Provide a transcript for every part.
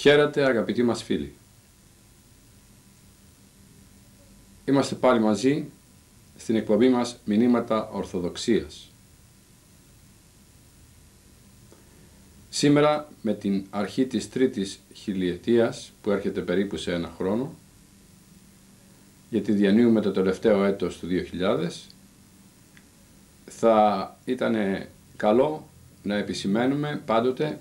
Χαίρετε αγαπητοί μας φίλοι. Είμαστε πάλι μαζί στην εκπομπή μας Μηνύματα Ορθοδοξίας. Σήμερα με την αρχή της τρίτης χιλιετίας που έρχεται περίπου σε ένα χρόνο, γιατί διανύουμε το τελευταίο έτος του 2000, θα ήταν καλό να επισημαίνουμε πάντοτε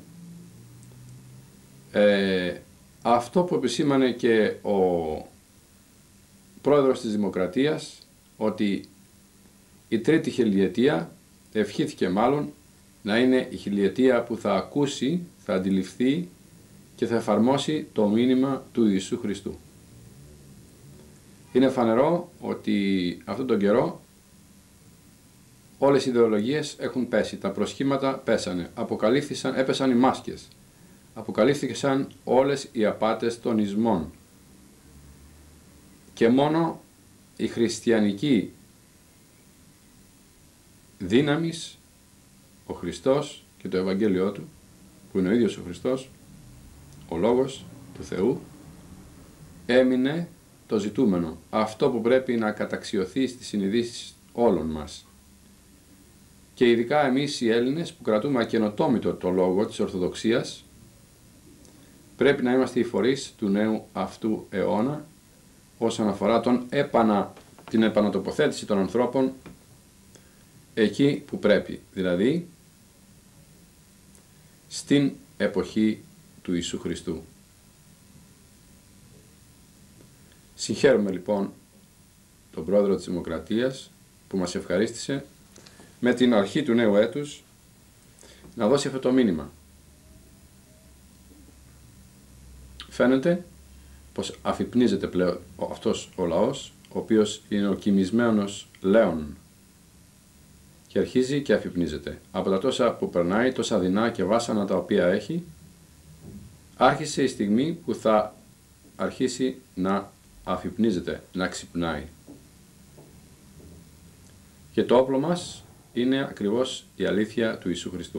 αυτό που επισήμανε και ο πρόεδρος της Δημοκρατίας, ότι η τρίτη χιλιετία ευχήθηκε μάλλον να είναι η χιλιετία που θα ακούσει, θα αντιληφθεί και θα εφαρμόσει το μήνυμα του Ιησού Χριστού. Είναι φανερό ότι αυτόν τον καιρό όλες οι ιδεολογίες έχουν πέσει, τα προσχήματα πέσανε, έπεσαν οι μάσκες, αποκαλύφθηκαν όλες οι απάτες των ισμών και μόνο η χριστιανική δύναμης, ο Χριστός και το Ευαγγέλιό Του, που είναι ο ίδιος ο Χριστός, ο Λόγος του Θεού, έμεινε το ζητούμενο, αυτό που πρέπει να καταξιωθεί στις συνειδήσεις όλων μας. Και ειδικά εμείς οι Έλληνες που κρατούμε ακενοτόμητο το λόγο της Ορθοδοξίας, πρέπει να είμαστε οι φορείς του νέου αυτού αιώνα όσον αφορά την επανατοποθέτηση των ανθρώπων εκεί που πρέπει, δηλαδή στην εποχή του Ιησού Χριστού. Συγχαίρουμε λοιπόν τον πρόεδρο της Δημοκρατίας που μας ευχαρίστησε με την αρχή του νέου έτους να δώσει αυτό το μήνυμα. Φαίνεται πως αφυπνίζεται πλέον αυτός ο λαός, ο οποίος είναι ο κοιμισμένος λέων, και αρχίζει και αφυπνίζεται. Από τα τόσα που περνάει, τόσα δεινά και βάσανα τα οποία έχει, άρχισε η στιγμή που θα αρχίσει να αφυπνίζεται, να ξυπνάει. Και το όπλο μας είναι ακριβώς η αλήθεια του Ιησού Χριστού.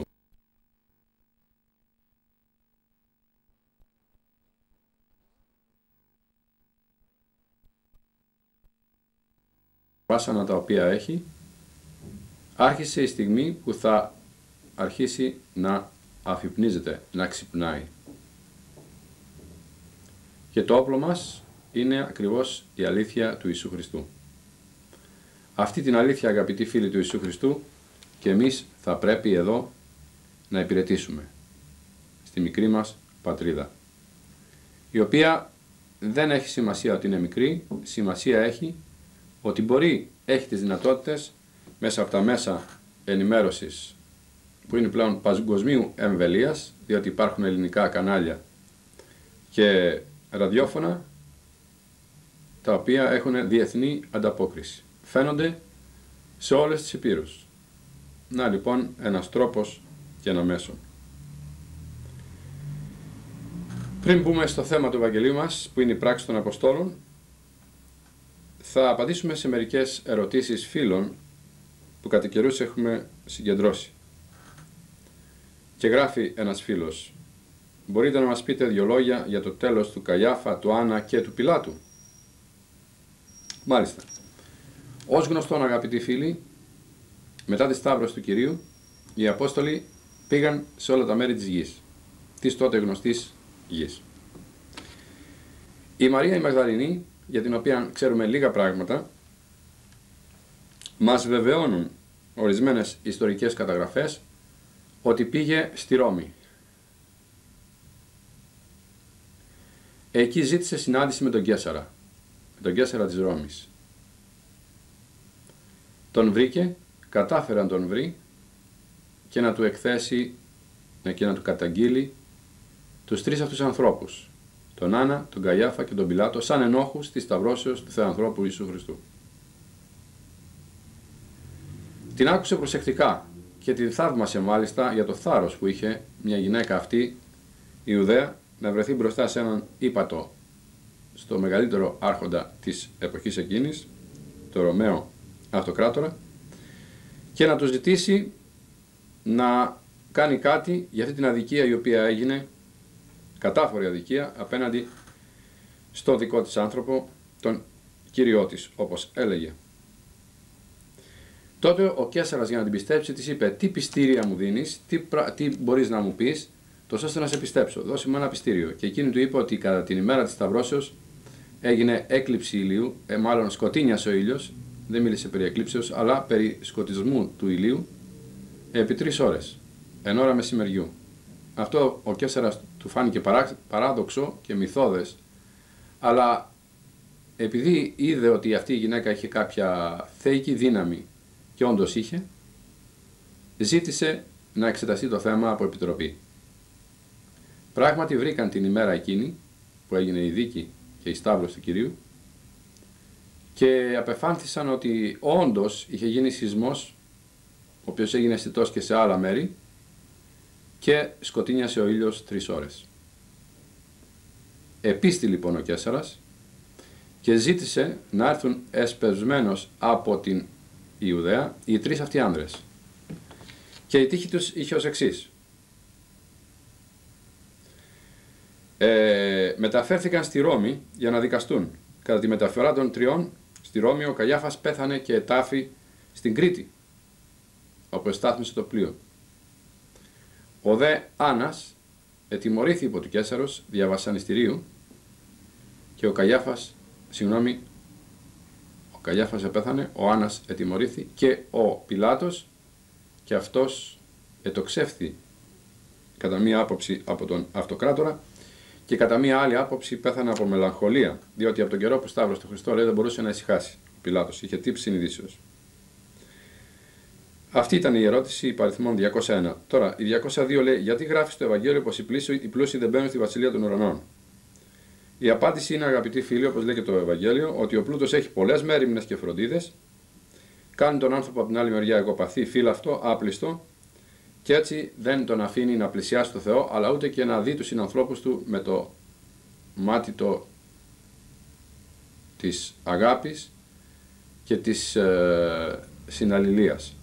Βάσανα τα οποία έχει, άρχισε η στιγμή που θα αρχίσει να αφυπνίζεται, να ξυπνάει. Και το όπλο μας είναι ακριβώς η αλήθεια του Ιησού Χριστού. Αυτή την αλήθεια, αγαπητοί φίλοι του Ιησού Χριστού, και εμείς θα πρέπει εδώ να υπηρετήσουμε στη μικρή μας πατρίδα, η οποία δεν έχει σημασία ότι είναι μικρή, σημασία έχει ότι έχει τις δυνατότητες μέσα από τα μέσα ενημέρωσης που είναι πλέον παγκοσμίου εμβελείας, διότι υπάρχουν ελληνικά κανάλια και ραδιόφωνα τα οποία έχουν διεθνή ανταπόκριση. Φαίνονται σε όλες τις υπήρους. Να λοιπόν ένας τρόπος και ένα μέσο. Πριν μπούμε στο θέμα του Ευαγγελίου μας, που είναι η πράξη των Αποστόλων, θα απαντήσουμε σε μερικές ερωτήσεις φίλων που κατά καιρούς έχουμε συγκεντρώσει. Και γράφει ένας φίλος: μπορείτε να μας πείτε δύο λόγια για το τέλος του Καϊάφα, του Άννα και του Πιλάτου? Μάλιστα. Ως γνωστόν, αγαπητοί φίλοι, μετά τη Σταύρωση του Κυρίου, οι Απόστολοι πήγαν σε όλα τα μέρη της γης, της τότε γνωστής γης. Η Μαρία η Μαγδαληνή, για την οποία ξέρουμε λίγα πράγματα, μας βεβαιώνουν ορισμένες ιστορικές καταγραφές ότι πήγε στη Ρώμη. Εκεί ζήτησε συνάντηση με τον Καίσαρα, της Ρώμης. Τον βρήκε, κατάφερε να τον βρει και να του εκθέσει και να του καταγγείλει τους τρεις αυτούς ανθρώπους, τον Άννα, τον Καϊάφα και τον Πιλάτο, σαν ενόχους της σταυρώσεως του Θεανθρώπου Ιησού Χριστού. Την άκουσε προσεκτικά και την θαύμασε μάλιστα για το θάρρος που είχε μια γυναίκα αυτή, η Ιουδαία, να βρεθεί μπροστά σε έναν ύπατο, στο μεγαλύτερο άρχοντα της εποχής εκείνης, το Ρωμαίο Αυτοκράτορα, και να του ζητήσει να κάνει κάτι για αυτή την αδικία η οποία έγινε κατάφορη αδικία απέναντι στο δικό της άνθρωπο, τον κύριό της, όπως έλεγε. Τότε ο Καίσαρας, για να την πιστέψει, της είπε: τι πιστήρια μου δίνεις, τι μπορείς να μου πεις, τόσο ώστε να σε πιστέψω, δώσε μου ένα πιστήριο. Και εκείνη του είπε ότι κατά την ημέρα της Σταυρώσεως έγινε έκλειψη ηλίου, μάλλον σκοτίνιασε ο ήλιος, δεν μίλησε περί εκλείψεως, αλλά περί σκοτισμού του ηλίου επί 3 ώρες, εν ώρα μεσημεριού. Αυτό ο Καίσαρας του φάνηκε παράδοξο και μυθώδες, αλλά επειδή είδε ότι αυτή η γυναίκα είχε κάποια θεϊκή δύναμη, και όντως είχε, ζήτησε να εξεταστεί το θέμα από επιτροπή. Πράγματι βρήκαν την ημέρα εκείνη που έγινε η δίκη και η σταύρωση του Κυρίου και απεφάνθησαν ότι όντως είχε γίνει σεισμός, ο οποίος έγινε αισθητός και σε άλλα μέρη, και σκοτίνιασε ο ήλιος 3 ώρες. Επίστη λοιπόν ο Καίσαρας και ζήτησε να έρθουν εσπευσμένος από την Ιουδαία οι 3 αυτοί άνδρες. Και η τύχη τους είχε ως εξής. Μεταφέρθηκαν στη Ρώμη για να δικαστούν. Κατά τη μεταφορά των 3 στη Ρώμη, ο Καϊάφας πέθανε και ετάφη στην Κρήτη, όπου εστάθμισε το πλοίο. Ο δε Άννας ετιμωρήθη υπό του Καίσαρος δια βασανιστηρίου και ο Καϊάφας επέθανε, ο Άννας ετιμωρήθη και ο Πιλάτος, και αυτός ετοξεύθη κατά μία άποψη από τον αυτοκράτορα και κατά μία άλλη άποψη πέθανε από μελαγχολία, διότι από τον καιρό που σταύρωσε τον Χριστό, λέει, δεν μπορούσε να ησυχάσει. Ο Πιλάτος είχε τύψει συνειδήσεως. Αυτή ήταν η ερώτηση υπαριθμών 201. Τώρα, η 202 λέει: γιατί γράφει στο Ευαγγέλιο πως οι πλούσιοι δεν μπαίνουν στη βασιλεία των ουρανών? Η απάντηση είναι, αγαπητοί φίλοι, όπως λέει και το Ευαγγέλιο, ότι ο πλούτος έχει πολλές μέριμνες και φροντίδες, κάνει τον άνθρωπο από την άλλη μεριά εγωπαθή, φύλαυτο, άπλιστο, και έτσι δεν τον αφήνει να πλησιάσει το Θεό, αλλά ούτε και να δει τους συνανθρώπους του με το μάτι της αγάπης και της συναλληλίας.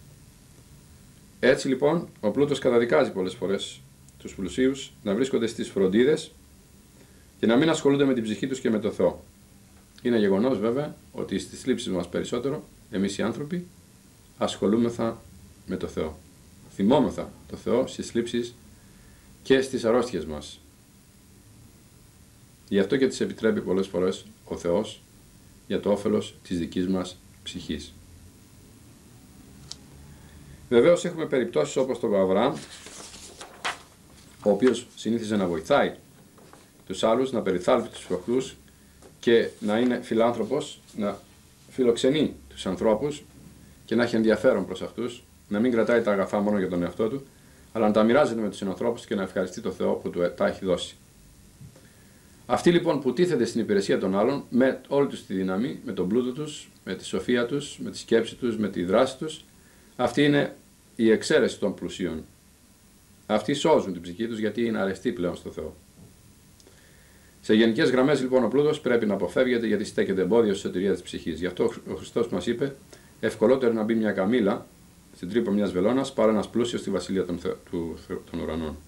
Έτσι λοιπόν ο πλούτος καταδικάζει πολλές φορές τους πλουσίους να βρίσκονται στις φροντίδες και να μην ασχολούνται με την ψυχή τους και με το Θεό. Είναι γεγονός βέβαια ότι στις θλίψεις μας περισσότερο εμείς οι άνθρωποι ασχολούμεθα με το Θεό. Θυμόμεθα το Θεό στις θλίψεις και στις αρρώστιες μας. Γι' αυτό και τις επιτρέπει πολλές φορές ο Θεός για το όφελος της δικής μας ψυχής. Βεβαίως έχουμε περιπτώσεις όπως τον Αβραάμ, ο οποίος συνήθιζε να βοηθάει τους άλλους, να περιθάλπει τους φτωχούς και να είναι φιλάνθρωπος, να φιλοξενεί τους ανθρώπους και να έχει ενδιαφέρον προς αυτούς, να μην κρατάει τα αγαθά μόνο για τον εαυτό του, αλλά να τα μοιράζεται με τους συνανθρώπους και να ευχαριστεί τον Θεό που του τα έχει δώσει. Αυτοί λοιπόν που τίθενται στην υπηρεσία των άλλων, με όλη τους τη δύναμη, με τον πλούτο τους, με τη σοφία τους, με τη σκέψη τους, με τη δράση τους, αυτή είναι η εξαίρεση των πλουσίων. Αυτοί σώζουν την ψυχή τους γιατί είναι αρεστοί πλέον στο Θεό. Σε γενικές γραμμές λοιπόν ο πλούτος πρέπει να αποφεύγεται γιατί στέκεται εμπόδιο στη σωτηρία της ψυχής. Γι' αυτό ο Χριστός μας είπε: ευκολότερο να μπει μια καμήλα στην τρύπα μιας βελόνας παρά ένας πλούσιος στη βασιλεία των ουρανών.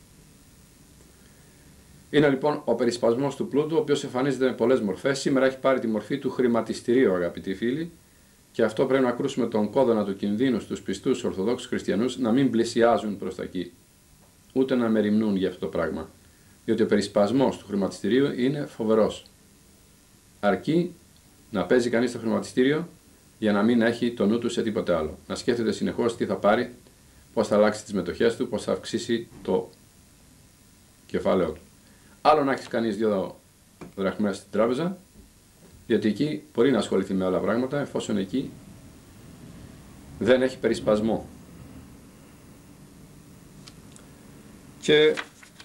Είναι λοιπόν ο περισπασμός του πλούτου, ο οποίος εμφανίζεται με πολλές μορφές. Σήμερα έχει πάρει τη μορφή του χρηματιστηρίου, αγαπητοί φίλοι, και αυτό πρέπει να κρούσουμε τον κόδωνα του κινδύνου στους πιστούς Ορθοδόξους Χριστιανούς να μην πλησιάζουν προς τα εκεί, ούτε να μεριμνούν για αυτό το πράγμα. Διότι ο περισπασμός του χρηματιστηρίου είναι φοβερός. Αρκεί να παίζει κανείς το χρηματιστήριο για να μην έχει το νου του σε τίποτε άλλο. Να σκέφτεται συνεχώς τι θα πάρει, πώς θα αλλάξει τις μετοχές του, πώς θα αυξήσει το κεφάλαιο του. Άλλο να έχει κανείς 2 δραχμές στην τράπεζα, γιατί εκεί μπορεί να ασχοληθεί με άλλα πράγματα, εφόσον εκεί δεν έχει περισπασμό. Και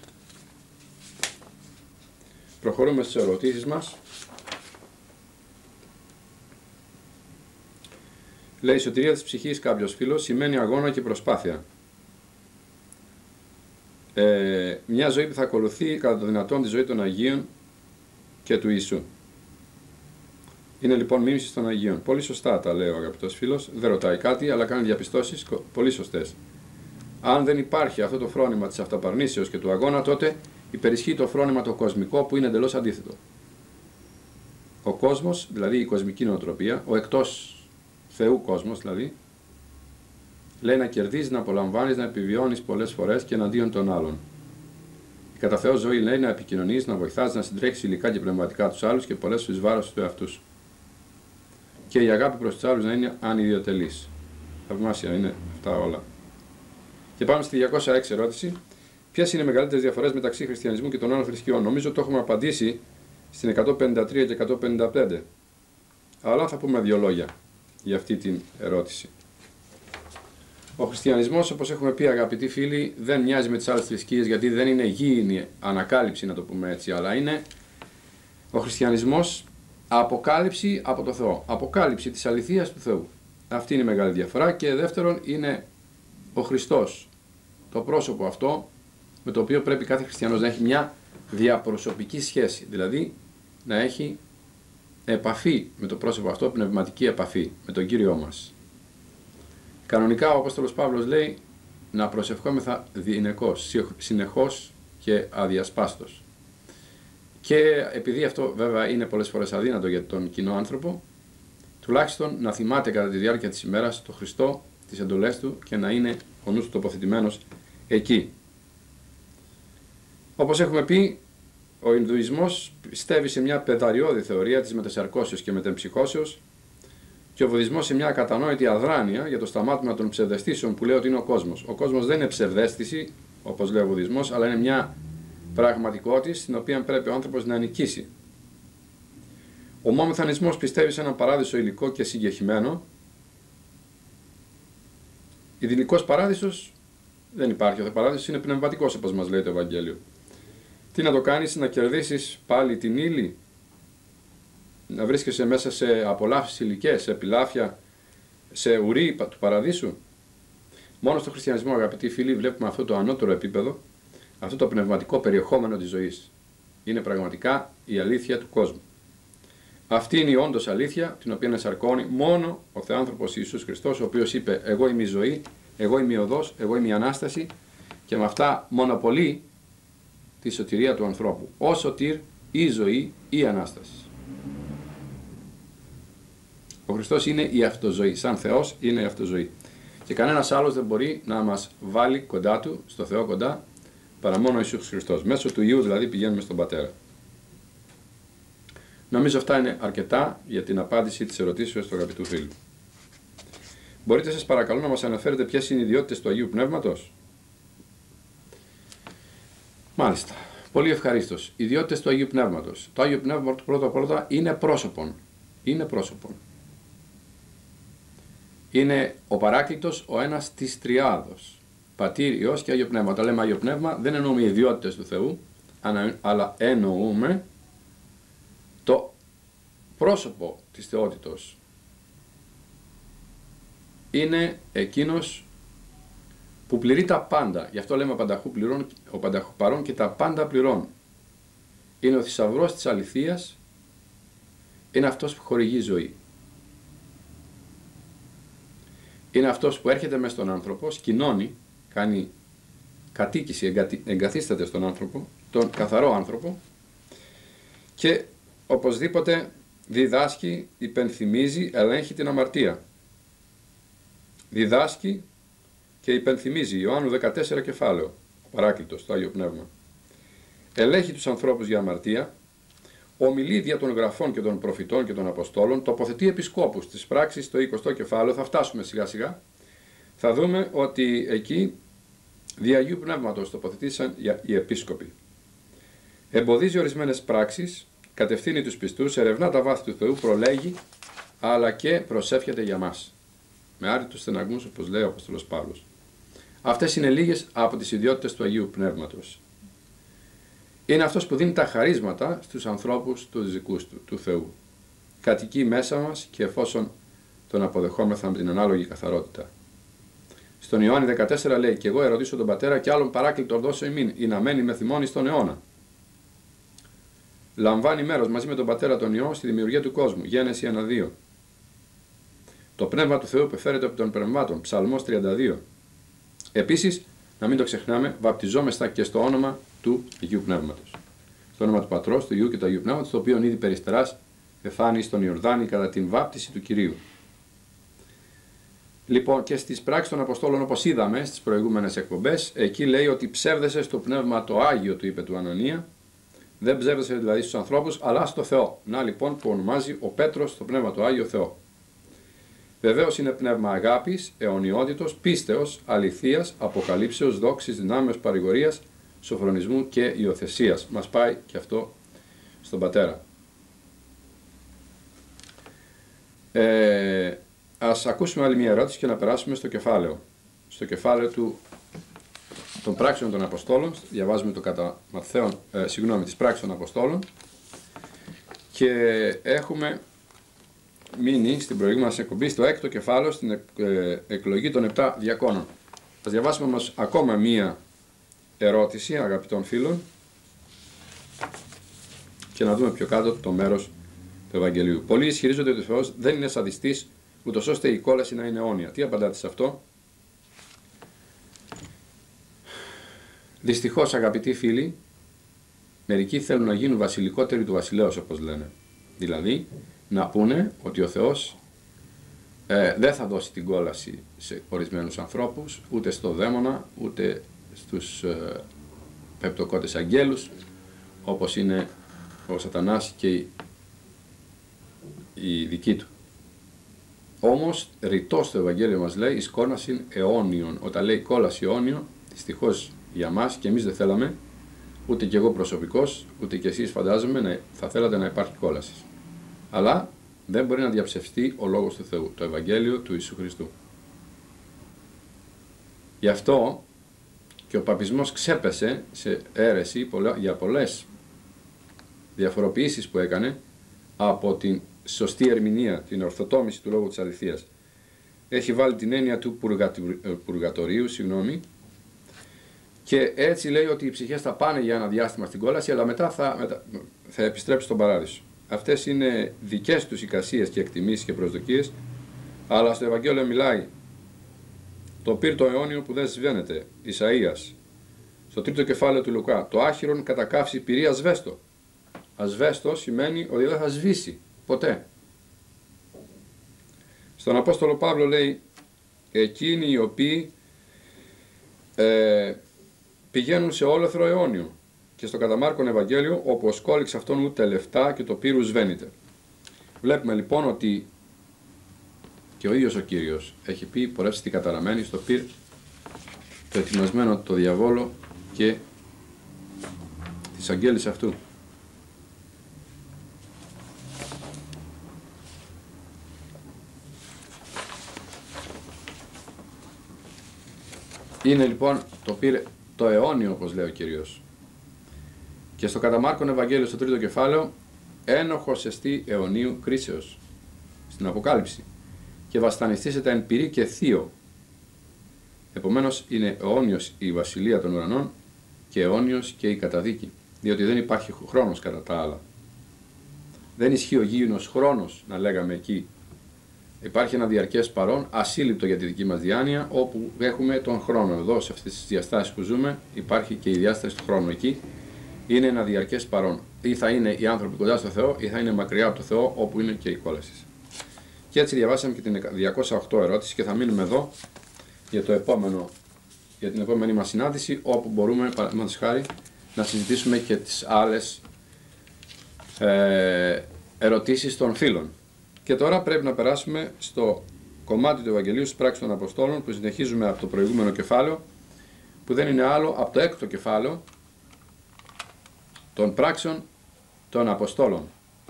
προχωρούμε στις ερωτήσεις μας. Λέει: η σωτηρία της ψυχής, κάποιος φίλος, σημαίνει αγώνα και προσπάθεια. Μια ζωή που θα ακολουθεί κατά το δυνατόν τη ζωή των Αγίων και του Ιησού. Είναι λοιπόν μίμηση των Αγίων. Πολύ σωστά τα λέει ο αγαπητός φίλος, δεν ρωτάει κάτι, αλλά κάνει διαπιστώσεις πολύ σωστές. Αν δεν υπάρχει αυτό το φρόνημα της αυταπαρνήσεως και του αγώνα, τότε υπερισχύει το φρόνημα το κοσμικό που είναι εντελώς αντίθετο. Ο κόσμος, δηλαδή η κοσμική νοοτροπία, ο εκτός Θεού κόσμος δηλαδή, λέει να κερδίζεις, να απολαμβάνεις, να επιβιώνεις πολλές φορές και εναντίον των άλλων. Η κατά Θεό ζωή λέει να επικοινωνείς, να βοηθάς, να συντρέχεις υλικά και πνευματικά τους άλλους και πολλές εις βάρος του εαυτού σου. Και η αγάπη προς τους άλλους να είναι ανιδιοτελής. Θαυμάσια είναι αυτά όλα. Και πάμε στη 206 ερώτηση. Ποιες είναι οι μεγαλύτερες διαφορές μεταξύ χριστιανισμού και των άλλων θρησκειών? Νομίζω το έχουμε απαντήσει στην 153 και 155. Αλλά θα πούμε δύο λόγια για αυτή την ερώτηση. Ο χριστιανισμός, όπως έχουμε πει αγαπητοί φίλοι, δεν μοιάζει με τις άλλες θρησκείες, γιατί δεν είναι γήινη ανακάλυψη, να το πούμε έτσι, αλλά είναι ο χριστιανισμός αποκάλυψη από το Θεό, αποκάλυψη της αληθείας του Θεού. Αυτή είναι η μεγάλη διαφορά. Και δεύτερον είναι ο Χριστός, το πρόσωπο αυτό με το οποίο πρέπει κάθε χριστιανός να έχει μια διαπροσωπική σχέση, δηλαδή να έχει επαφή με το πρόσωπο αυτό, πνευματική επαφή με τον Κύριό μας. Κανονικά ο Απόστολος Παύλος λέει να προσευχόμεθα διηνεκώς, συνεχώς και αδιασπάστος. Και επειδή αυτό βέβαια είναι πολλές φορές αδύνατο για τον κοινό άνθρωπο, τουλάχιστον να θυμάται κατά τη διάρκεια της ημέρας τον Χριστό, τις εντολές του και να είναι ο νους του τοποθετημένος εκεί. Όπως έχουμε πει, ο Ινδουισμός πιστεύει σε μια πεδαριώδη θεωρία της μετασαρκώσεως και μετεμψυχώσεως και ο Βουδισμός σε μια ακατανόητη αδράνεια για το σταμάτημα των ψευδαισθήσεων που λέει ότι είναι ο κόσμος. Ο κόσμος δεν είναι ψευδαίσθηση, όπως λέει ο Βουδισμός, αλλά είναι μια πραγματικότητα στην οποία πρέπει ο άνθρωπος να νικήσει. Ο μομεθανισμός πιστεύει σε έναν παράδεισο υλικό και συγκεχημένο. Ιδηλικός παράδεισος δεν υπάρχει. Ο παράδεισος είναι πνευματικός, όπως μας λέει το Ευαγγέλιο. Τι να το κάνεις, να κερδίσεις πάλι την ύλη, να βρίσκεσαι μέσα σε απολαύσεις υλικές, σε επιλάφια, σε ουρή του παραδείσου? Μόνο στο χριστιανισμό, αγαπητοί φίλοι, βλέπουμε αυτό το ανώτερο επίπεδο, αυτό το πνευματικό περιεχόμενο της ζωής. Είναι πραγματικά η αλήθεια του κόσμου. Αυτή είναι η όντως αλήθεια, την οποία ενσαρκώνει μόνο ο Θεάνθρωπος Ιησούς Χριστός, ο οποίος είπε «Εγώ είμαι η ζωή, εγώ είμαι η οδός, εγώ είμαι η Ανάσταση», και με αυτά μονοπολεί τη σωτηρία του ανθρώπου. Ο σωτήρ, η ζωή, η Ανάσταση. Ο Χριστός είναι η αυτοζωή. Σαν Θεός είναι η αυτοζωή. Και κανένας άλλος δεν μπορεί να μας βάλει κοντά του, στο Θεό κοντά, παρά μόνο ο Ιησούς Χριστός. Μέσω του Υιού δηλαδή πηγαίνουμε στον Πατέρα. Νομίζω αυτά είναι αρκετά για την απάντηση της ερωτήσεως του αγαπητού φίλου. Μπορείτε σας παρακαλώ να μας αναφέρετε ποιες είναι οι ιδιότητες του Αγίου Πνεύματος? Μάλιστα. Πολύ ευχαρίστως. Ιδιότητες του Αγίου Πνεύματος. Το Άγιο Πνεύμα πρώτα είναι πρόσωπον. Είναι πρόσωπον. Είναι ο Παράκλητος, ο ένας της Τριάδος. Πατήρ, Υιός και Άγιο Πνεύμα. Όταν λέμε Άγιο Πνεύμα δεν εννοούμε ιδιότητες του Θεού, αλλά εννοούμε το πρόσωπο της θεότητος. Είναι εκείνος που πληρεί τα πάντα. Γι' αυτό λέμε ο πανταχού παρών και τα πάντα πληρών. Είναι ο θησαυρός της αληθείας. Είναι αυτός που χορηγεί ζωή. Είναι αυτός που έρχεται μες στον άνθρωπο, σκηνώνει, κάνει κατοίκηση, εγκαθίσταται στον άνθρωπο, τον καθαρό άνθρωπο, και οπωσδήποτε διδάσκει, υπενθυμίζει, ελέγχει την αμαρτία. Διδάσκει και υπενθυμίζει, Ιωάννου 14 κεφάλαιο, ο Παράκλητος, το Άγιο Πνεύμα. Ελέγχει τους ανθρώπους για αμαρτία, ομιλεί δια των γραφών και των προφητών και των Αποστόλων, τοποθετεί επισκόπους στις πράξεις στο 20ο κεφάλαιο, θα φτάσουμε σιγά σιγά, θα δούμε ότι εκεί δια Αγίου Πνεύματος τοποθετήσαν οι επίσκοποι. Εμποδίζει ορισμένες πράξεις, κατευθύνει τους πιστούς, ερευνά τα βάθη του Θεού, προλέγει, αλλά και προσεύχεται για μας. Με άρρητους στεναγμούς, όπως λέει ο Απόστολος Παύλος. Αυτές είναι λίγες από τις ιδιότητες του Αγίου Πνεύματος. Είναι αυτός που δίνει τα χαρίσματα στους ανθρώπους τους δικούς του Θεού. Κατοικεί μέσα μας και εφόσον τον αποδεχόμεθα με την ανάλογη καθαρότητα. Στον Ιωάννη 14 λέει «Και εγώ ερωτήσω τον Πατέρα και άλλον παράκλητο δώσω ημίν, ή να μένει με θυμώνει στον αιώνα». Λαμβάνει μέρος μαζί με τον Πατέρα τον Υιό στη δημιουργία του κόσμου. Γένεση 1-2. Το Πνεύμα του Θεού πεφέρεται από των πνευμάτων. Ψαλμός 32. Επίσης, να μην το ξεχνάμε, βαπτιζόμεστα και στο όνομα του Αγίου Πνεύματος. Στο όνομα του Πατρός, του Υιού και του Αγίου Πνεύματος, το οποίο ήδη περιστεράς εφάνει στον Ιορδάνη κατά την βάπτιση του Κυρίου. Λοιπόν, και στις πράξεις των Αποστόλων, όπως είδαμε στις προηγούμενες εκπομπές, εκεί λέει ότι ψεύδεσαι στο Πνεύμα το Άγιο, του είπε του Ανανία. Δεν ψεύδεσαι δηλαδή στους ανθρώπους, αλλά στο Θεό. Να λοιπόν που ονομάζει ο Πέτρος το Πνεύμα το Άγιο Θεό. Βεβαίως είναι πνεύμα αγάπης, αιωνιότητος, πίστεως, αληθείας, αποκαλύψεως, δόξης, δυνάμεως, παρηγορίας, σοφρονισμού και υιοθεσίας. Μας πάει και αυτό στον Πατέρα. Ας ακούσουμε άλλη μια ερώτηση και να περάσουμε στο κεφάλαιο. Στο κεφάλαιο των πράξεων των Αποστόλων, διαβάζουμε το κατά Ματθαίον, τις πράξεις των Αποστόλων και έχουμε μείνει στην προηγούμενη μας εκπομπή στο 6ο κεφάλαιο, στην εκλογή των 7 διακόνων. Θα διαβάσουμε όμως ακόμα μία ερώτηση αγαπητών φίλων και να δούμε πιο κάτω το μέρος του Ευαγγελίου. Πολλοί ισχυρίζονται ότι ο Θεός δεν είναι σαδιστής, ούτως ώστε η κόλαση να είναι αιώνια. Τι απαντάτε σε αυτό? Δυστυχώς, αγαπητοί φίλοι, μερικοί θέλουν να γίνουν βασιλικότεροι του βασιλέως, όπως λένε. Δηλαδή, να πούνε ότι ο Θεός δεν θα δώσει την κόλαση σε ορισμένους ανθρώπους, ούτε στο δαίμονα, ούτε στους πεπτοκότες αγγέλους, όπως είναι ο Σατανάς και η δική του. Όμως, ρητός το Ευαγγέλιο μας λέει εις κόλασιν αιώνιον. Όταν λέει κόλαση αιώνιο, δυστυχώς για μας, και εμείς δεν θέλαμε, ούτε και εγώ προσωπικώς, ούτε και εσείς φαντάζομαι, θα θέλατε να υπάρχει κόλαση. Αλλά δεν μπορεί να διαψευστεί ο Λόγος του Θεού, το Ευαγγέλιο του Ιησού Χριστού. Γι' αυτό και ο παπισμός ξέπεσε σε αίρεση για πολλές διαφοροποιήσεις που έκανε από την σωστή ερμηνεία, την ορθοτόμηση του Λόγου της Αληθείας. Έχει βάλει την έννοια του πουργατορίου, και έτσι λέει ότι οι ψυχές θα πάνε για ένα διάστημα στην κόλαση, αλλά μετά θα επιστρέψει στον Παράδεισο. Αυτές είναι δικές τους εικασίες και εκτιμήσεις και προσδοκίες, αλλά στο Ευαγγέλιο μιλάει το πυρ το αιώνιο που δεν σβαίνεται, Ισαΐας. Στο 3ο κεφάλαιο του Λουκά, το άχυρον κατακαύσει πυρή ασβέστο. Ασβέστο σημαίνει ότι δεν θα σβήσει ποτέ. Στον Απόστολο Παύλο λέει, εκείνοι οι οποίοι πηγαίνουν σε όλεθρο αιώνιο. Και στο κατά Μάρκον Ευαγγέλιο, όπου ο σκόλιξ αυτόν ούτε λεφτά και το πύρου σβαίνεται. Βλέπουμε λοιπόν ότι και ο ίδιος ο Κύριος έχει πει, πορεύστη καταραμένη στο πυρ το ετοιμασμένο το διαβόλο και της αγγέλης αυτού. Είναι λοιπόν το πυρ το αιώνιο, όπως λέει ο Κύριος. Και στο κατά Μάρκον Ευαγγέλιο στο 3ο κεφάλαιο, ένοχος εστί αιωνίου κρίσεως, στην Αποκάλυψη, και βασανιστήσεται εν πυρί και θείο. Επομένως είναι αιώνιος η βασιλεία των ουρανών και αιώνιος και η καταδίκη, διότι δεν υπάρχει χρόνος κατά τα άλλα. Δεν ισχύει ο γήινος χρόνος, να λέγαμε εκεί. Υπάρχει ένα διαρκές παρόν, ασύλληπτο για τη δική μας διάνοια, όπου έχουμε τον χρόνο. Εδώ, σε αυτές τις διαστάσεις που ζούμε, υπάρχει και η διάσταση του χρόνου. Εκεί είναι ένα διαρκές παρόν. Ή θα είναι οι άνθρωποι κοντά στο Θεό, ή θα είναι μακριά από το Θεό, όπου είναι και η κόλαση. Και έτσι διαβάσαμε και την 208 ερώτηση και θα μείνουμε εδώ για την επόμενη μας συνάντηση, όπου μπορούμε, παραδείγματος χάρη, να συζητήσουμε και τις άλλες ερωτήσεις των φίλων. Και τώρα πρέπει να περάσουμε στο κομμάτι του Ευαγγελίου στις πράξεις των Αποστόλων, που συνεχίζουμε από το προηγούμενο κεφάλαιο, που δεν είναι άλλο από το 6ο κεφάλαιο των πράξεων των Αποστόλων.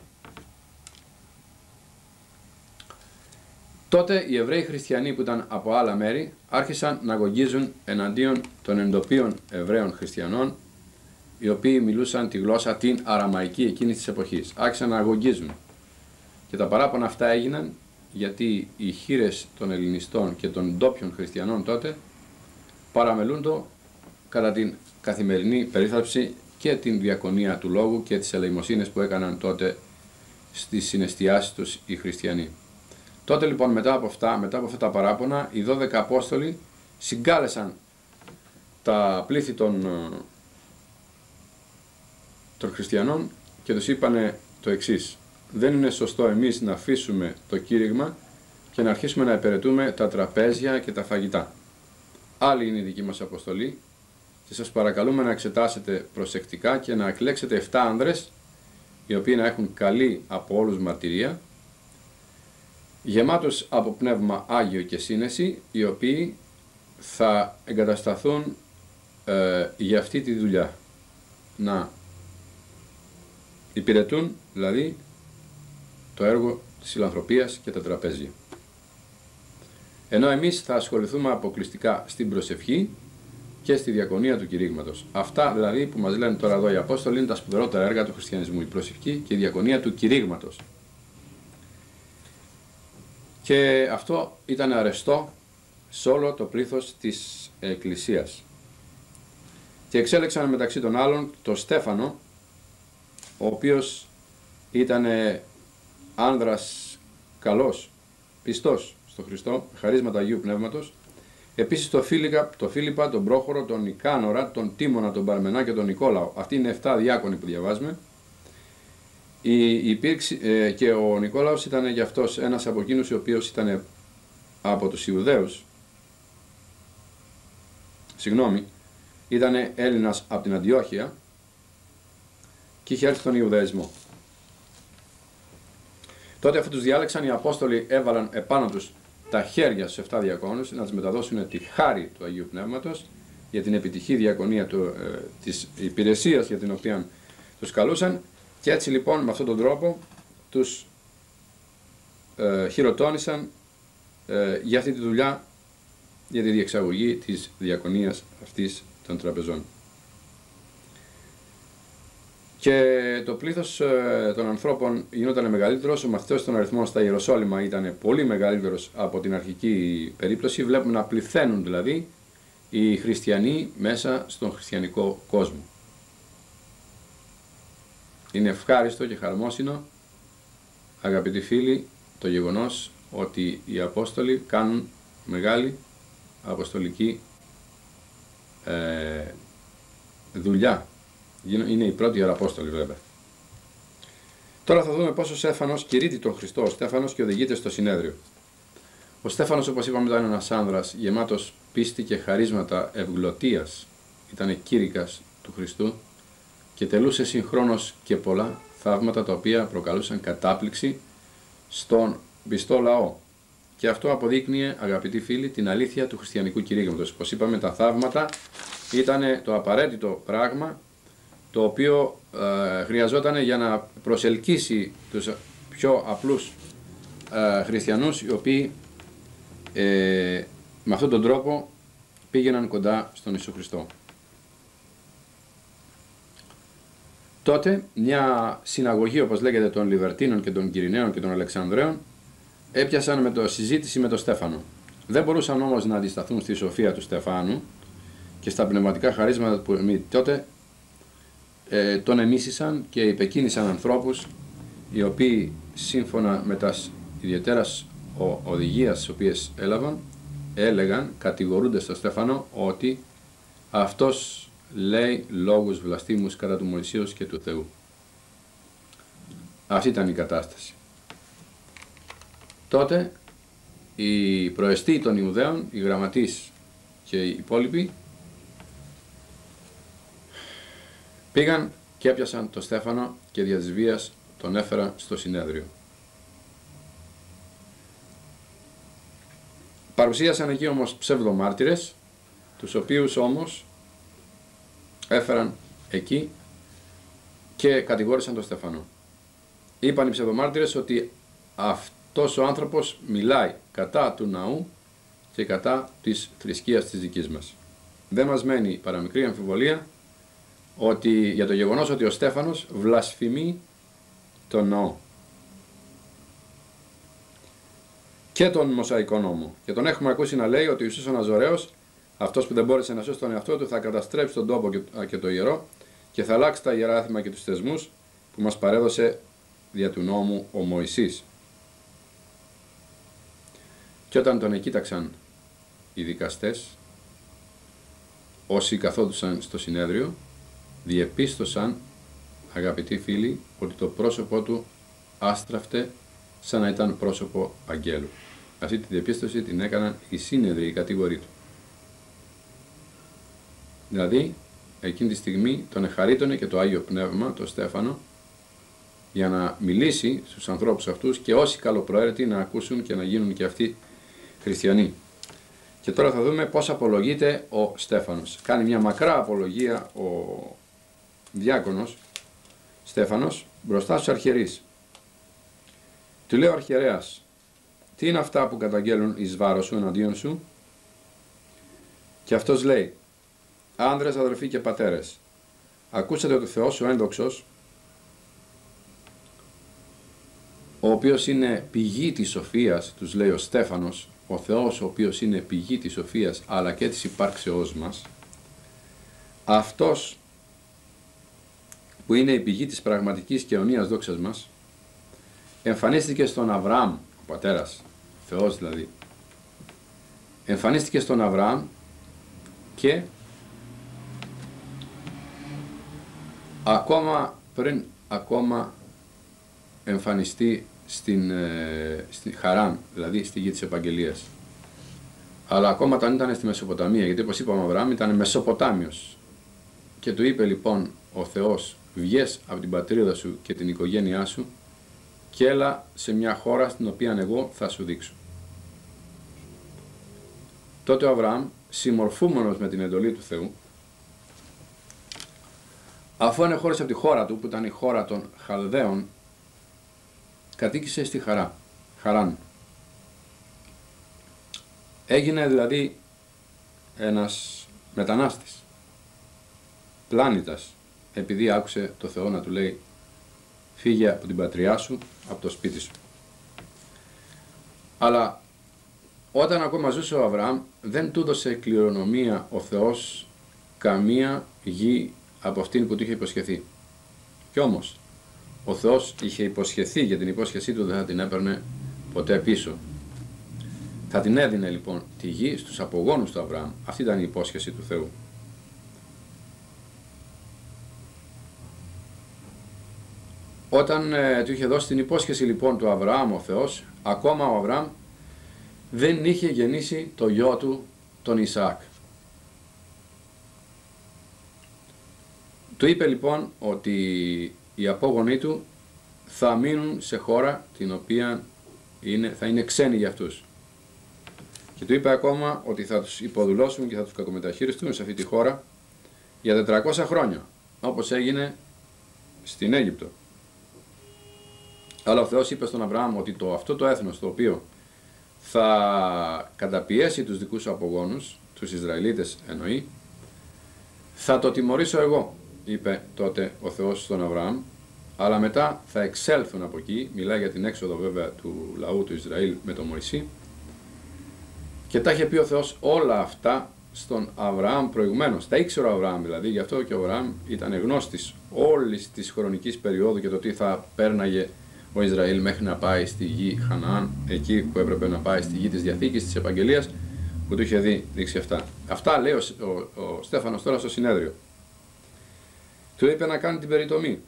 Τότε οι Εβραίοι χριστιανοί που ήταν από άλλα μέρη άρχισαν να αγωγίζουν εναντίον των εντοπίων Εβραίων χριστιανών, οι οποίοι μιλούσαν τη γλώσσα την αραμαϊκή εκείνης της εποχής. Άρχισαν να αγωγίζουν. Και τα παράπονα αυτά έγιναν γιατί οι χήρες των Ελληνιστών και των ντόπιων χριστιανών τότε παραμελούν το κατά την καθημερινή περίθαλψη και την διακονία του λόγου και τις ελεημοσύνες που έκαναν τότε στις συναισθιάσεις τους οι χριστιανοί. Τότε λοιπόν μετά από αυτά τα παράπονα, οι 12 Απόστολοι συγκάλεσαν τα πλήθη των των χριστιανών και τους είπανε το εξής: δεν είναι σωστό εμείς να αφήσουμε το κήρυγμα και να αρχίσουμε να υπηρετούμε τα τραπέζια και τα φαγητά. Άλλη είναι η δική μας αποστολή και σας παρακαλούμε να εξετάσετε προσεκτικά και να εκλέξετε 7 άνδρες, οι οποίοι να έχουν καλή από όλους μαρτυρία, γεμάτους από πνεύμα Άγιο και σύνεση, οι οποίοι θα εγκατασταθούν για αυτή τη δουλειά. Να υπηρετούν δηλαδή το έργο της φιλανθρωπίας και τα τραπέζια. Ενώ εμείς θα ασχοληθούμε αποκλειστικά στην προσευχή και στη διακονία του κηρύγματος. Αυτά δηλαδή που μας λένε τώρα εδώ οι Απόστολοι είναι τα σπουδαιότερα έργα του χριστιανισμού, η προσευχή και η διακονία του κηρύγματος. Και αυτό ήταν αρεστό σε όλο το πλήθος της Εκκλησίας. Και εξέλεξαν μεταξύ των άλλων το Στέφανο, ο οποίος ήταν άνδρας καλός, πιστός στο Χριστό, χαρίσματα Αγίου Πνεύματος. Επίσης το Φίλιππα, τον Πρόχωρο, τον Νικάνορα, τον Τίμωνα, τον Παρμενά και τον Νικόλαο. Αυτοί είναι 7 διάκονοι που διαβάζουμε. Και ο Νικόλαος ήταν για αυτός ένας από εκείνους ο οποίος ήταν από τους Ιουδαίους. Ήταν Έλληνας από την Αντιόχεια και είχε έρθει στον Ιουδαϊσμό. Τότε αφού τους διάλεξαν, οι Απόστολοι έβαλαν επάνω τους τα χέρια στους 7 διακόνους να τους μεταδώσουν τη χάρη του Αγίου Πνεύματος για την επιτυχή διακονία της υπηρεσίας για την οποία τους καλούσαν, και έτσι λοιπόν με αυτόν τον τρόπο τους χειροτώνησαν για αυτή τη δουλειά, για τη διεξαγωγή της διακονίας αυτής των τραπεζών. Και το πλήθος των ανθρώπων γινόταν μεγαλύτερος, ο μαθητός των αριθμών στα Ιεροσόλυμα ήταν πολύ μεγαλύτερος από την αρχική περίπτωση. Βλέπουμε να πληθαίνουν δηλαδή οι χριστιανοί μέσα στον χριστιανικό κόσμο. Είναι ευχάριστο και χαρμόσυνο, αγαπητοί φίλοι, το γεγονός ότι οι Απόστολοι κάνουν μεγάλη αποστολική δουλειά. Είναι οι πρώτοι Ιεραπόστολοι βέβαια. Τώρα θα δούμε πώς ο Στέφανος κηρύττει τον Χριστό, ο Στέφανος, και οδηγείται στο συνέδριο. Ο Στέφανος, όπως είπαμε, ήταν ένας άνδρας γεμάτος πίστη και χαρίσματα ευγλωτίας. Ήταν κήρυκας του Χριστού και τελούσε συγχρόνως και πολλά θαύματα τα οποία προκαλούσαν κατάπληξη στον πιστό λαό. Και αυτό αποδείκνυε, αγαπητοί φίλοι, την αλήθεια του χριστιανικού κηρύγματος. Όπως είπαμε, τα θαύματα ήταν το απαραίτητο πράγμα το οποίο χρειαζόταν για να προσελκύσει τους πιο απλούς χριστιανούς, οι οποίοι με αυτόν τον τρόπο πήγαιναν κοντά στον Ιησού Χριστό. Τότε μια συναγωγή, όπως λέγεται, των Λιβερτίνων και των Κυριναίων και των Αλεξανδραίων έπιασαν συζήτηση με τον Στέφανο. Δεν μπορούσαν όμως να αντισταθούν στη σοφία του Στεφάνου και στα πνευματικά χαρίσματα που τότε τον εμίσησαν και υπεκίνησαν ανθρώπους οι οποίοι σύμφωνα με τις ιδιαίτερες οδηγίες τις οποίες έλεγαν, κατηγορούνται στον Στέφανο ότι αυτός λέει λόγους βλαστήμους κατά του Μωυσεως και του Θεού. Αυτή ήταν η κατάσταση. Τότε οι προεστοί των Ιουδαίων, οι γραμματείς και οι υπόλοιποι πήγαν και έπιασαν τον Στέφανο και δια της βίας τον έφεραν στο συνέδριο. Παρουσίασαν εκεί όμως ψευδομάρτυρες, τους οποίους όμως έφεραν εκεί και κατηγόρησαν τον Στέφανο. Είπαν οι ψευδομάρτυρες ότι αυτός ο άνθρωπος μιλάει κατά του ναού και κατά της θρησκείας της δικής μας. Δεν μας μένει παραμικρή αμφιβολία ότι για το γεγονός ότι ο Στέφανος βλασφημεί τον ναό και τον Μωσαϊκό νόμο. Και τον έχουμε ακούσει να λέει ότι ο Ιησούς ο Ναζωραίος, αυτός που δεν μπόρεσε να σώσει τον εαυτό του, θα καταστρέψει τον τόπο και το ιερό και θα αλλάξει τα ιερά έθιμα και τους θεσμούς που μας παρέδωσε δια του νόμου ο Μωυσής. Και όταν τον εκοίταξαν οι δικαστές, όσοι καθόντουσαν στο συνέδριο, διεπίστωσαν, αγαπητοί φίλοι, ότι το πρόσωπό του άστραφτε σαν να ήταν πρόσωπο αγγέλου. Αυτή τη διαπίστωση την έκαναν οι σύνεδροι, οι κατηγοροί του. Δηλαδή, εκείνη τη στιγμή τον εχαρίτωνε και το Άγιο Πνεύμα, το Στέφανο, για να μιλήσει στους ανθρώπους αυτούς και όσοι καλοπροαίρετοι να ακούσουν και να γίνουν και αυτοί χριστιανοί. Και τώρα θα δούμε πώς απολογείται ο Στέφανος. Κάνει μια μακρά απολογία ο διάκονος Στέφανος μπροστά στους αρχιερείς. Του λέει ο αρχιερέας, τι είναι αυτά που καταγγέλουν εις βάρος σου εναντίον σου? Και αυτός λέει, άνδρες, αδελφοί και πατέρες, ακούσατε ότι ο Θεός ο ένδοξος, ο οποίος είναι πηγή της σοφίας, τους λέει ο Στέφανος, ο Θεός ο οποίος είναι πηγή της σοφίας αλλά και της υπάρξεώς μας, αυτός που είναι η πηγή της πραγματικής και αιωνίας δόξας μας, εμφανίστηκε στον Αβραάμ, ο πατέρας, Θεός δηλαδή, εμφανίστηκε στον Αβραάμ και ακόμα εμφανιστεί στην Χαράν, δηλαδή στη γη της Επαγγελίας. Αλλά ακόμα όταν ήταν στη Μεσοποταμία, γιατί όπως είπαμε ο Αβραάμ ήταν Μεσοποτάμιος. Και του είπε λοιπόν ο Θεός, βγες από την πατρίδα σου και την οικογένειά σου και έλα σε μια χώρα στην οποία εγώ θα σου δείξω. Τότε ο Αβραάμ, συμμορφούμενος με την εντολή του Θεού, αφού ανεχώρησε από τη χώρα του, που ήταν η χώρα των Χαλδαίων, κατοίκησε στη Χαράν. Έγινε δηλαδή ένας μετανάστης, πλάνητας, επειδή άκουσε το Θεό να του λέει φύγε από την πατριά σου, από το σπίτι σου. Αλλά όταν ακόμα ζούσε ο Αβραάμ, δεν του έδωσε κληρονομία ο Θεός καμία γη από αυτήν που του είχε υποσχεθεί. Κι όμως ο Θεός είχε υποσχεθεί, για την υπόσχεσή του δεν θα την έπαιρνε ποτέ πίσω. Θα την έδινε λοιπόν τη γη στους απογόνους του Αβραάμ. Αυτή ήταν η υπόσχεση του Θεού. Όταν του είχε δώσει την υπόσχεση λοιπόν του Αβραάμ ο Θεός, ακόμα ο Αβραάμ δεν είχε γεννήσει το γιο του τον Ισαάκ. Του είπε λοιπόν ότι οι απόγονοί του θα μείνουν σε χώρα την οποία θα είναι ξένοι για αυτούς. Και του είπε ακόμα ότι θα τους υποδουλώσουν και θα τους κακομεταχειριστούν σε αυτή τη χώρα για 400 χρόνια, όπως έγινε στην Αίγυπτο. Αλλά ο Θεός είπε στον Αβραάμ ότι αυτό το έθνος το οποίο θα καταπιέσει τους δικούς σου απογόνους, τους Ισραηλίτες εννοεί, θα το τιμωρήσω εγώ, είπε τότε ο Θεός στον Αβραάμ, αλλά μετά θα εξέλθουν από εκεί, μιλάει για την έξοδο βέβαια του λαού του Ισραήλ με τον Μωυσή, και τα είχε πει ο Θεός όλα αυτά στον Αβραάμ προηγουμένως. Τα ήξερε ο Αβραάμ δηλαδή, γι' αυτό και ο Αβραάμ ήταν γνώστης όλης της χρονικής περίοδου και το τι θα πέρναγε ο Ισραήλ μέχρι να πάει στη γη Χαναάν, εκεί που έπρεπε να πάει στη γη της Διαθήκης, της Επαγγελίας, που του είχε δείξει αυτά. Αυτά λέει ο Στέφανος τώρα στο συνέδριο. Του είπε να κάνει την περιτομή.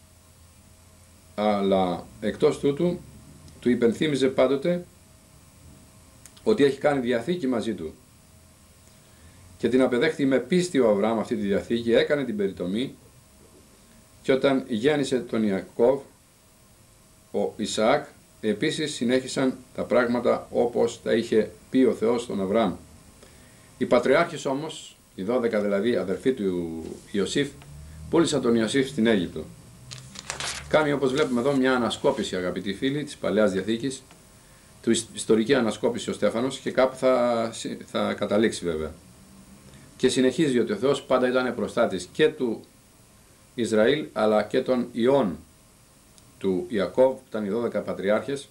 Αλλά εκτός τούτου, του υπενθύμιζε πάντοτε ότι έχει κάνει διαθήκη μαζί του. Και την απεδέχτη με πίστη ο Αβραάμ αυτή τη διαθήκη, έκανε την περιτομή, και όταν γέννησε τον Ιακώβ, ο Ισαάκ, επίσης συνέχισαν τα πράγματα όπως τα είχε πει ο Θεός στον Αβραάμ. Οι πατριάρχες όμως, οι 12 δηλαδή αδερφοί του Ιωσήφ, πούλησαν τον Ιωσήφ στην Αίγυπτο. Κάνει όπως βλέπουμε εδώ μια ανασκόπηση, αγαπητοί φίλοι, της Παλαιάς Διαθήκης, του ιστορική ανασκόπηση ο Στέφανος, και κάπου θα καταλήξει βέβαια. Και συνεχίζει ότι ο Θεός πάντα ήταν προστάτης και του Ισραήλ αλλά και των ιών του Ιακώβ, που ήταν οι 12 πατριάρχες,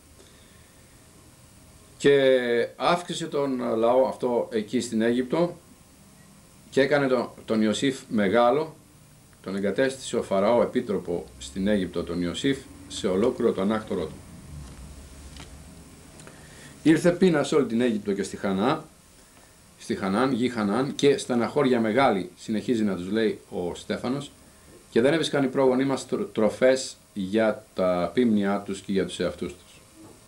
και αύξησε τον λαό αυτό εκεί στην Αίγυπτο και έκανε τον Ιωσήφ μεγάλο, τον εγκατέστησε ο Φαραώ επίτροπο στην Αίγυπτο τον Ιωσήφ σε ολόκληρο τον άκτορό του. Ήρθε πείνα σε όλη την Αίγυπτο και στη Χανάν, γη Χανάν, και στεναχώρια μεγάλη, συνεχίζει να τους λέει ο Στέφανος, και δεν έβρισκαν οι πρόγονοί μας τροφές για τα πίμνια τους και για τους εαυτούς τους.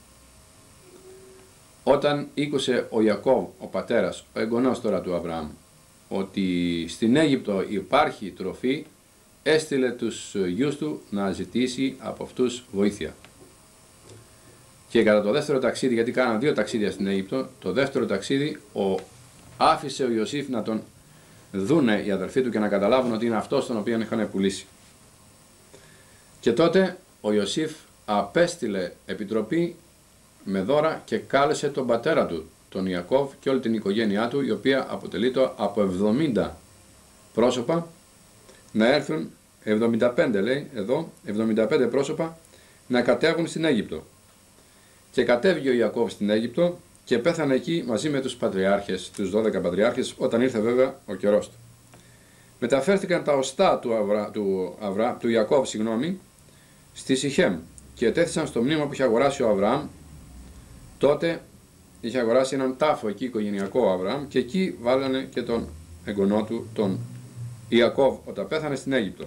Όταν ήκουσε ο Ιακώβ, ο πατέρας, ο εγγονός τώρα του Αβραάμ, ότι στην Αίγυπτο υπάρχει τροφή, έστειλε τους γιους του να ζητήσει από αυτούς βοήθεια. Και κατά το δεύτερο ταξίδι, γιατί κάναν 2 ταξίδια στην Αίγυπτο, το δεύτερο ταξίδι άφησε ο Ιωσήφ να τον δούνε οι αδερφοί του και να καταλάβουν ότι είναι αυτός τον οποίο είχαν πουλήσει. Και τότε ο Ιωσήφ απέστειλε επιτροπή με δώρα και κάλεσε τον πατέρα του, τον Ιακώβ, και όλη την οικογένειά του, η οποία αποτελείται από 70 πρόσωπα, να έρθουν, 75 λέει εδώ, 75 πρόσωπα, να κατέβουν στην Αίγυπτο. Και κατέβηκε ο Ιακώβ στην Αίγυπτο και πέθανε εκεί μαζί με τους πατριάρχες, τους 12 πατριάρχες, όταν ήρθε βέβαια ο καιρός του. Μεταφέρθηκαν τα οστά του Ιακώβ, στη Σιχέμ και ετέθησαν στο μνήμα που είχε αγοράσει ο Αβραάμ. Τότε είχε αγοράσει έναν τάφο εκεί οικογενειακό ο Αβραάμ και εκεί βάλανε και τον εγγονό του, τον Ιακώβ, όταν πέθανε στην Αίγυπτο.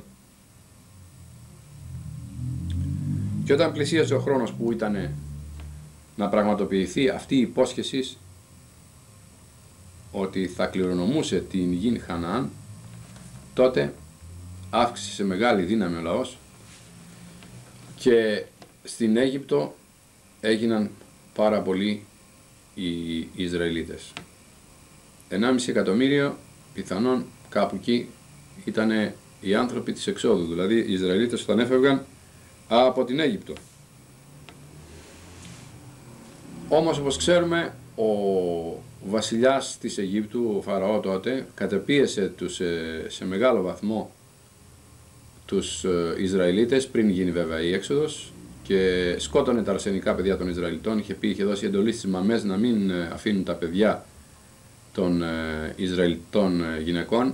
Και όταν πλησίασε ο χρόνος που ήταν να πραγματοποιηθεί αυτή η υπόσχεση ότι θα κληρονομούσε την γη Χαναάν, τότε αύξησε σε μεγάλη δύναμη ο λαός και στην Αίγυπτο έγιναν πάρα πολλοί οι Ισραηλίτες. 1,5 εκατομμύριο πιθανόν κάπου εκεί ήταν οι άνθρωποι της εξόδου, δηλαδή οι Ισραηλίτες όταν έφευγαν από την Αίγυπτο. Όμως, όπως ξέρουμε, ο βασιλιάς της Αιγύπτου, ο Φαραώ τότε, κατεπίεσε σε μεγάλο βαθμό τους Ισραηλίτες πριν γίνει βέβαια η έξοδος και σκότωνε τα αρσενικά παιδιά των Ισραηλιτών. Είχε δώσει εντολή στις μαμές να μην αφήνουν τα παιδιά των Ισραηλιτών γυναικών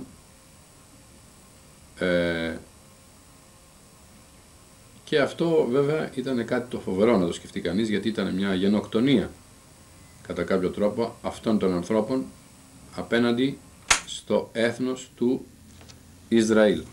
και αυτό βέβαια ήταν κάτι το φοβερό να το σκεφτεί κανείς, γιατί ήταν μια γενοκτονία κατά κάποιο τρόπο αυτών των ανθρώπων απέναντι στο έθνος του Ισραήλ.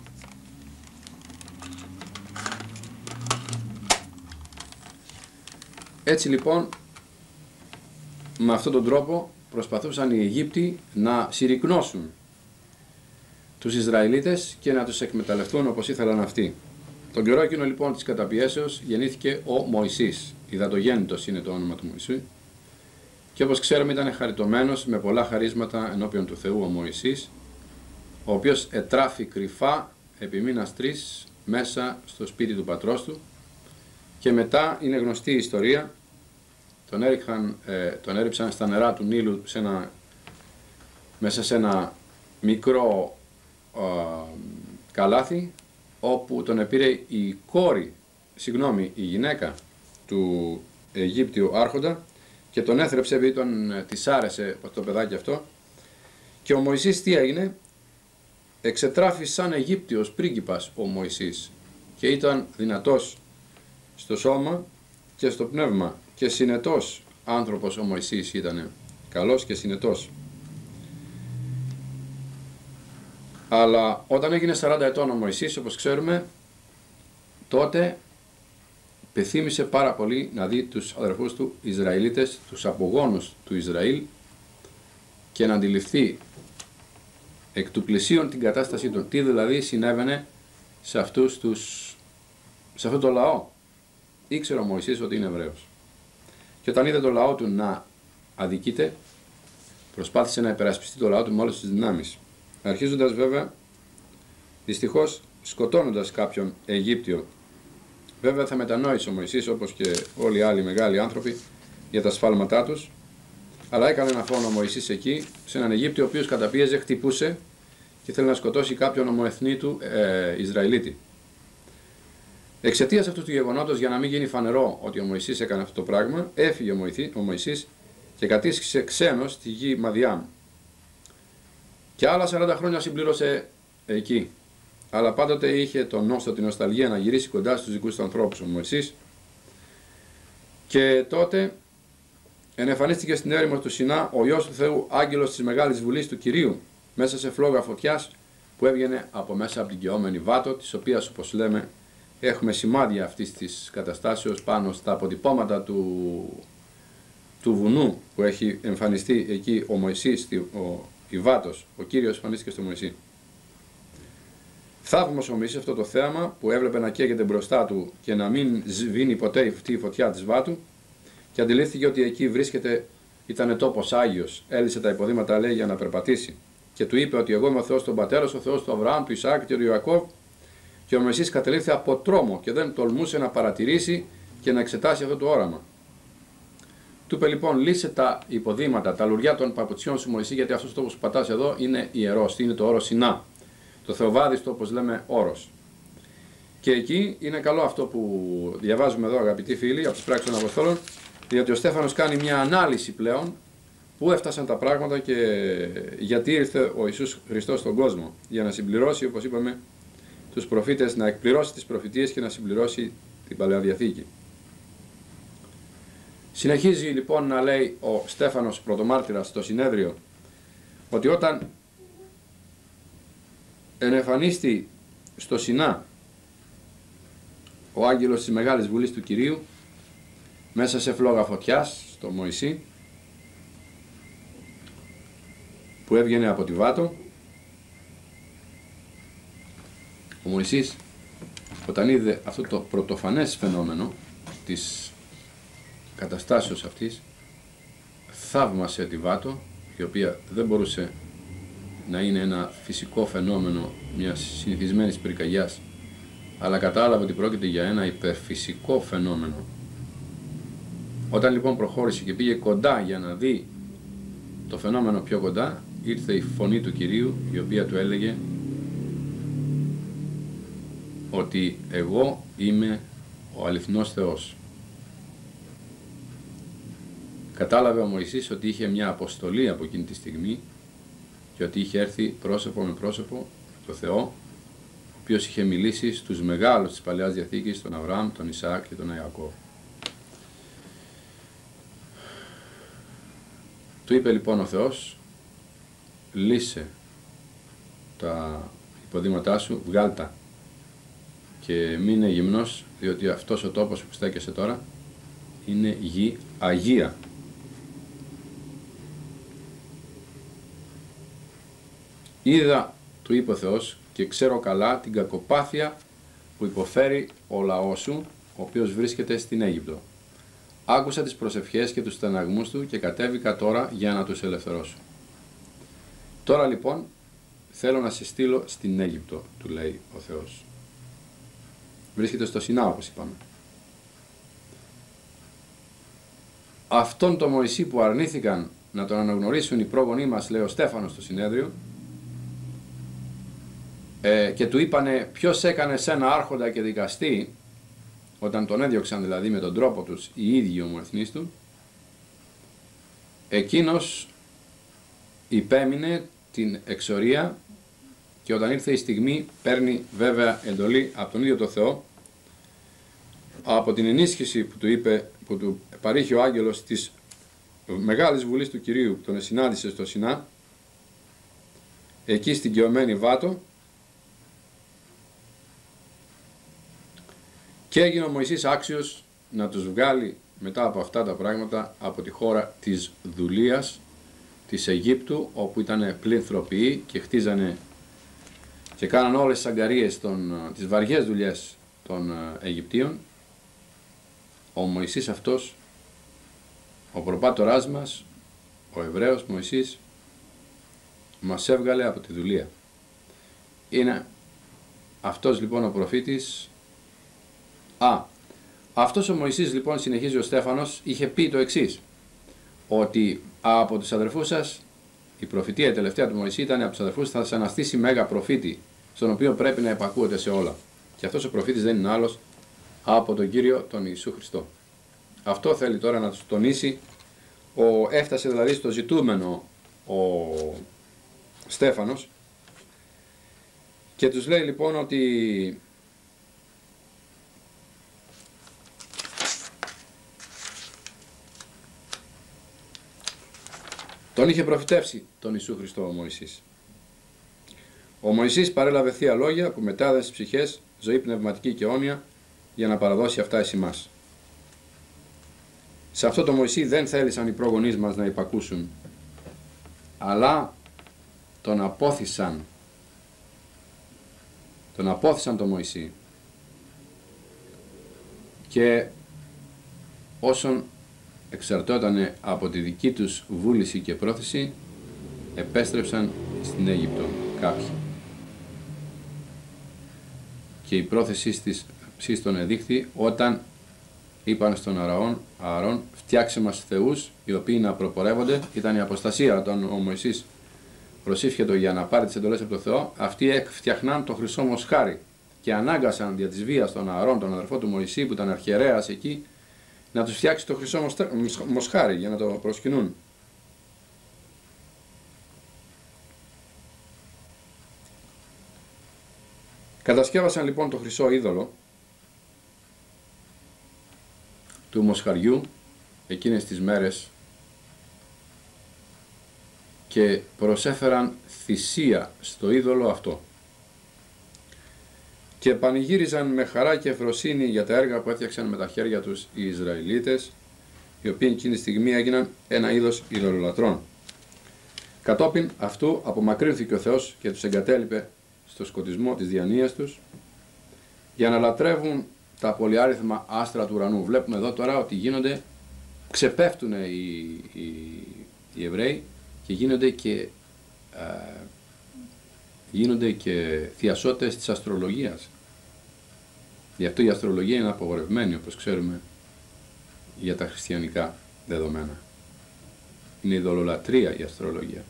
Έτσι λοιπόν, με αυτόν τον τρόπο προσπαθούσαν οι Αιγύπτιοι να συρρικνώσουν τους Ισραηλίτες και να τους εκμεταλλευτούν όπως ήθελαν αυτοί. Τον καιρό εκείνο λοιπόν της καταπιέσεως γεννήθηκε ο Μωυσής. Υδατογέννητος είναι το όνομα του Μωυσή. Και όπως ξέρουμε ήταν χαριτωμένος με πολλά χαρίσματα ενώπιον του Θεού ο Μωυσής, ο οποίος ετράφη κρυφά επί μήνας 3 μέσα στο σπίτι του πατρός του και μετά είναι γνωστή η ιστορία. Τον έριψαν στα νερά του Νείλου μέσα σε ένα μικρό καλάθι, όπου τον επήρε η γυναίκα του Αιγύπτιου άρχοντα και τον έθρεψε επειδή της άρεσε το παιδάκι αυτό. Και ο Μωυσής τι έγινε? Εξετράφη σαν Αιγύπτιος πρίγκιπας ο Μωυσής και ήταν δυνατός στο σώμα και στο πνεύμα και συνετός άνθρωπος ο Μωυσής, ήταν καλός και συνετός. Αλλά όταν έγινε 40 ετών ο Μωυσής, όπως ξέρουμε, τότε πεθύμησε πάρα πολύ να δει τους αδερφούς του Ισραηλίτες, τους απογόνους του Ισραήλ, και να αντιληφθεί εκ του πλησίον την κατάστασή του. Τι δηλαδή συνέβαινε σε αυτό το λαό. Ήξερε ο Μωυσής ότι είναι Εβραίος. Και όταν είδε το λαό του να αδικείται, προσπάθησε να υπερασπιστεί το λαό του με όλες τις δυνάμεις. Αρχίζοντας βέβαια, δυστυχώς, σκοτώνοντας κάποιον Αιγύπτιο. Βέβαια θα μετανόησε ο Μωυσής, όπως και όλοι οι άλλοι μεγάλοι άνθρωποι, για τα σφάλματά τους, αλλά έκανε ένα φόνο ο Μωυσής εκεί, σε έναν Αιγύπτιο ο οποίος καταπίεζε, χτυπούσε και ήθελε να σκοτώσει κάποιον ομοεθνή του Ισραηλίτη. Εξαιτίας αυτού του γεγονότος, για να μην γίνει φανερό ότι ο Μωυσής έκανε αυτό το πράγμα, έφυγε ο Μωυσής και κατήσχησε ξένος στη γη Μαδιάμ. Και άλλα 40 χρόνια συμπλήρωσε εκεί. Αλλά πάντοτε είχε τον νόστο, την νοσταλγία να γυρίσει κοντά στους δικούς του ανθρώπους ο Μωυσής. Και τότε ενεφανίστηκε στην έρημο του Σινά ο Υιός του Θεού, άγγελος της Μεγάλης Βουλής του Κυρίου, μέσα σε φλόγα φωτιάς, που έβγαινε από μέσα από την καιόμενη βάτο, της οποίας, όπως λέμε, έχουμε σημάδια αυτής της καταστάσεως πάνω στα αποτυπώματα του βουνού που έχει εμφανιστεί εκεί ο Μωυσής, η βάτος, ο Κύριος εμφανίστηκε στο Μωυσή. Θαύμασε ο Μωυσής αυτό το θέαμα που έβλεπε να καίγεται μπροστά του και να μην σβήνει ποτέ αυτή η φωτιά της βάτου, και αντιλήφθηκε ότι εκεί ήταν τόπος Άγιος. Έλυσε τα υποδήματα, λέει, για να περπατήσει. Και του είπε ότι εγώ είμαι ο Θεός των πατέρας, ο Θεός του Αβραάμ, του Ισαάκ και του Ιακώβ. Και ο Μωυσής κατελήφθη από τρόμο και δεν τολμούσε να παρατηρήσει και να εξετάσει αυτό το όραμα. Του είπε λοιπόν: λύσε τα υποδήματα, τα λουριά των παπουτσιών σου, Μωυσή, γιατί αυτός ο τόπος που πατάς εδώ είναι ιερός, είναι το όρος Σινά. Το θεοβάδιστο, όπως λέμε, όρος. Και εκεί είναι καλό αυτό που διαβάζουμε εδώ, αγαπητοί φίλοι, από τις πράξεις των Αποστόλων, διότι ο Στέφανος κάνει μια ανάλυση πλέον πού έφτασαν τα πράγματα και γιατί ήρθε ο Ιησούς Χριστός στον κόσμο. Για να συμπληρώσει, όπως είπαμε, τους προφήτες, να εκπληρώσει τις προφητείες και να συμπληρώσει την Παλαιά Διαθήκη. Συνεχίζει λοιπόν να λέει ο Στέφανος πρωτομάρτυρας στο συνέδριο ότι όταν ενεφανίστη στο Σινά ο άγγελος της Μεγάλης Βουλής του Κυρίου μέσα σε φλόγα φωτιάς στο Μωυσή που έβγαινε από τη βάτο, ο Μωυσής όταν είδε αυτό το πρωτοφανές φαινόμενο της καταστάσεως αυτής, θαύμασε τη βάτο, η οποία δεν μπορούσε να είναι ένα φυσικό φαινόμενο μιας συνηθισμένης πυρκαγιάς, αλλά κατάλαβε ότι πρόκειται για ένα υπερφυσικό φαινόμενο. Όταν λοιπόν προχώρησε και πήγε κοντά για να δει το φαινόμενο πιο κοντά, ήρθε η φωνή του Κυρίου, η οποία του έλεγε ότι εγώ είμαι ο αληθινός Θεός. Κατάλαβε ο Μωυσής ότι είχε μια αποστολή από εκείνη τη στιγμή και ότι είχε έρθει πρόσωπο με πρόσωπο με τον Θεό, ο οποίος είχε μιλήσει στους μεγάλους της Παλαιάς Διαθήκης, τον Αβραάμ, τον Ισαάκ και τον Ιακώβ. Του είπε λοιπόν ο Θεός: λύσε τα υποδήματά σου, βγάλ' τα και μείνε γυμνός, διότι αυτός ο τόπος που στέκεσαι τώρα είναι γη Αγία. Είδα, του είπε ο Θεός, και ξέρω καλά την κακοπάθεια που υποφέρει ο λαός σου, ο οποίος βρίσκεται στην Αίγυπτο. Άκουσα τις προσευχές και τους στεναγμούς του και κατέβηκα τώρα για να τους ελευθερώσω. Τώρα λοιπόν θέλω να σε στείλω στην Αίγυπτο, του λέει ο Θεός. Βρίσκεται στο Σινά, όπως είπαμε. Αυτόν τον Μωυσή που αρνήθηκαν να τον αναγνωρίσουν οι πρόγονοί μας, λέει ο Στέφανος στο συνέδριο, και του είπανε ποιος έκανε σένα άρχοντα και δικαστή, όταν τον έδιωξαν δηλαδή με τον τρόπο τους οι ίδιοι ομοεθνείς του, εκείνος υπέμεινε την εξορία και όταν ήρθε η στιγμή παίρνει βέβαια εντολή από τον ίδιο το Θεό, από την ενίσχυση που του είπε, που του παρήχε ο άγγελος της Μεγάλης Βουλής του Κυρίου που τον συνάντησε στο Σινά, εκεί στην καιωμένη βάτο, και έγινε ο Μωυσής άξιος να τους βγάλει μετά από αυτά τα πράγματα από τη χώρα της δουλείας της Αιγύπτου, όπου ήταν πληνθροποιοί και χτίζανε και κάνανε όλες τις αγκαρίες, τις βαριές δουλειές των Αιγυπτίων. Ο Μωυσής αυτός, ο προπάτοράς μας, ο Εβραίος Μωυσής, μας έβγαλε από τη δουλεία. Είναι αυτός λοιπόν ο προφήτης. Αυτός ο Μωυσής λοιπόν, συνεχίζει ο Στέφανος, είχε πει το εξής, ότι από τους αδερφούς σας, η προφητεία η τελευταία του Μωυσή ήταν από τους αδερφούς θα σας αναστήσει μέγα προφήτη, στον οποίο πρέπει να επακούετε σε όλα. Και αυτός ο προφήτης δεν είναι άλλος από τον Κύριο τον Ιησού Χριστό. Αυτό θέλει τώρα να τους τονίσει. Έφτασε δηλαδή στο ζητούμενο ο Στέφανος και τους λέει λοιπόν ότι τον είχε προφητεύσει τον Ιησού Χριστό ο Μωυσής, Ο Μωυσής παρέλαβε θεία λόγια που μετάδε στις ψυχές ζωή πνευματική και αιώνια για να παραδώσει αυτά εις ημάς. Σε αυτό το Μωυσή δεν θέλησαν οι προγονείς μας να υπακούσουν, αλλά τον απόθυσαν. Τον απόθυσαν τον Μωυσή. Και όσον εξαρτώταν από τη δική τους βούληση και πρόθεση, επέστρεψαν στην Αίγυπτο κάποιοι. Και η πρόθεσή της τον εδείχθη όταν είπαν στον Ααρών, φτιάξε μας θεούς οι οποίοι να προπορεύονται. Ήταν η αποστασία όταν ο Μωυσής προσήφιε για να πάρει τις εντολές από το Θεό. Αυτοί έφτιαχναν το χρυσό μοσχάρι και ανάγκασαν δια της βίας τον Ααρών, τον αδερφό του Μωυσή που ήταν αρχιερέας εκεί, να τους φτιάξει το χρυσό μοσχάρι για να το προσκυνούν. Κατασκεύασαν λοιπόν το χρυσό είδωλο του μοσχαριού εκείνες τις μέρες και προσέφεραν θυσία στο είδωλο αυτό και πανηγύριζαν με χαρά και ευφροσύνη για τα έργα που έφτιαξαν με τα χέρια τους οι Ισραηλίτες, οι οποίοι εκείνη τη στιγμή έγιναν ένα είδος ειδωλολατρών. Κατόπιν αυτού απομακρύνθηκε ο Θεός και τους εγκατέλειπε στο σκοτισμό της διανοίας τους για να λατρεύουν τα πολυάριθμα άστρα του ουρανού. Βλέπουμε εδώ τώρα ότι ξεπέφτουν οι Εβραίοι και γίνονται και θειασότες της αστρολογίας. Γι' αυτό η αστρολογία είναι απογορευμένη, όπως ξέρουμε, για τα χριστιανικά δεδομένα. Είναι ειδωλολατρία η αστρολογία.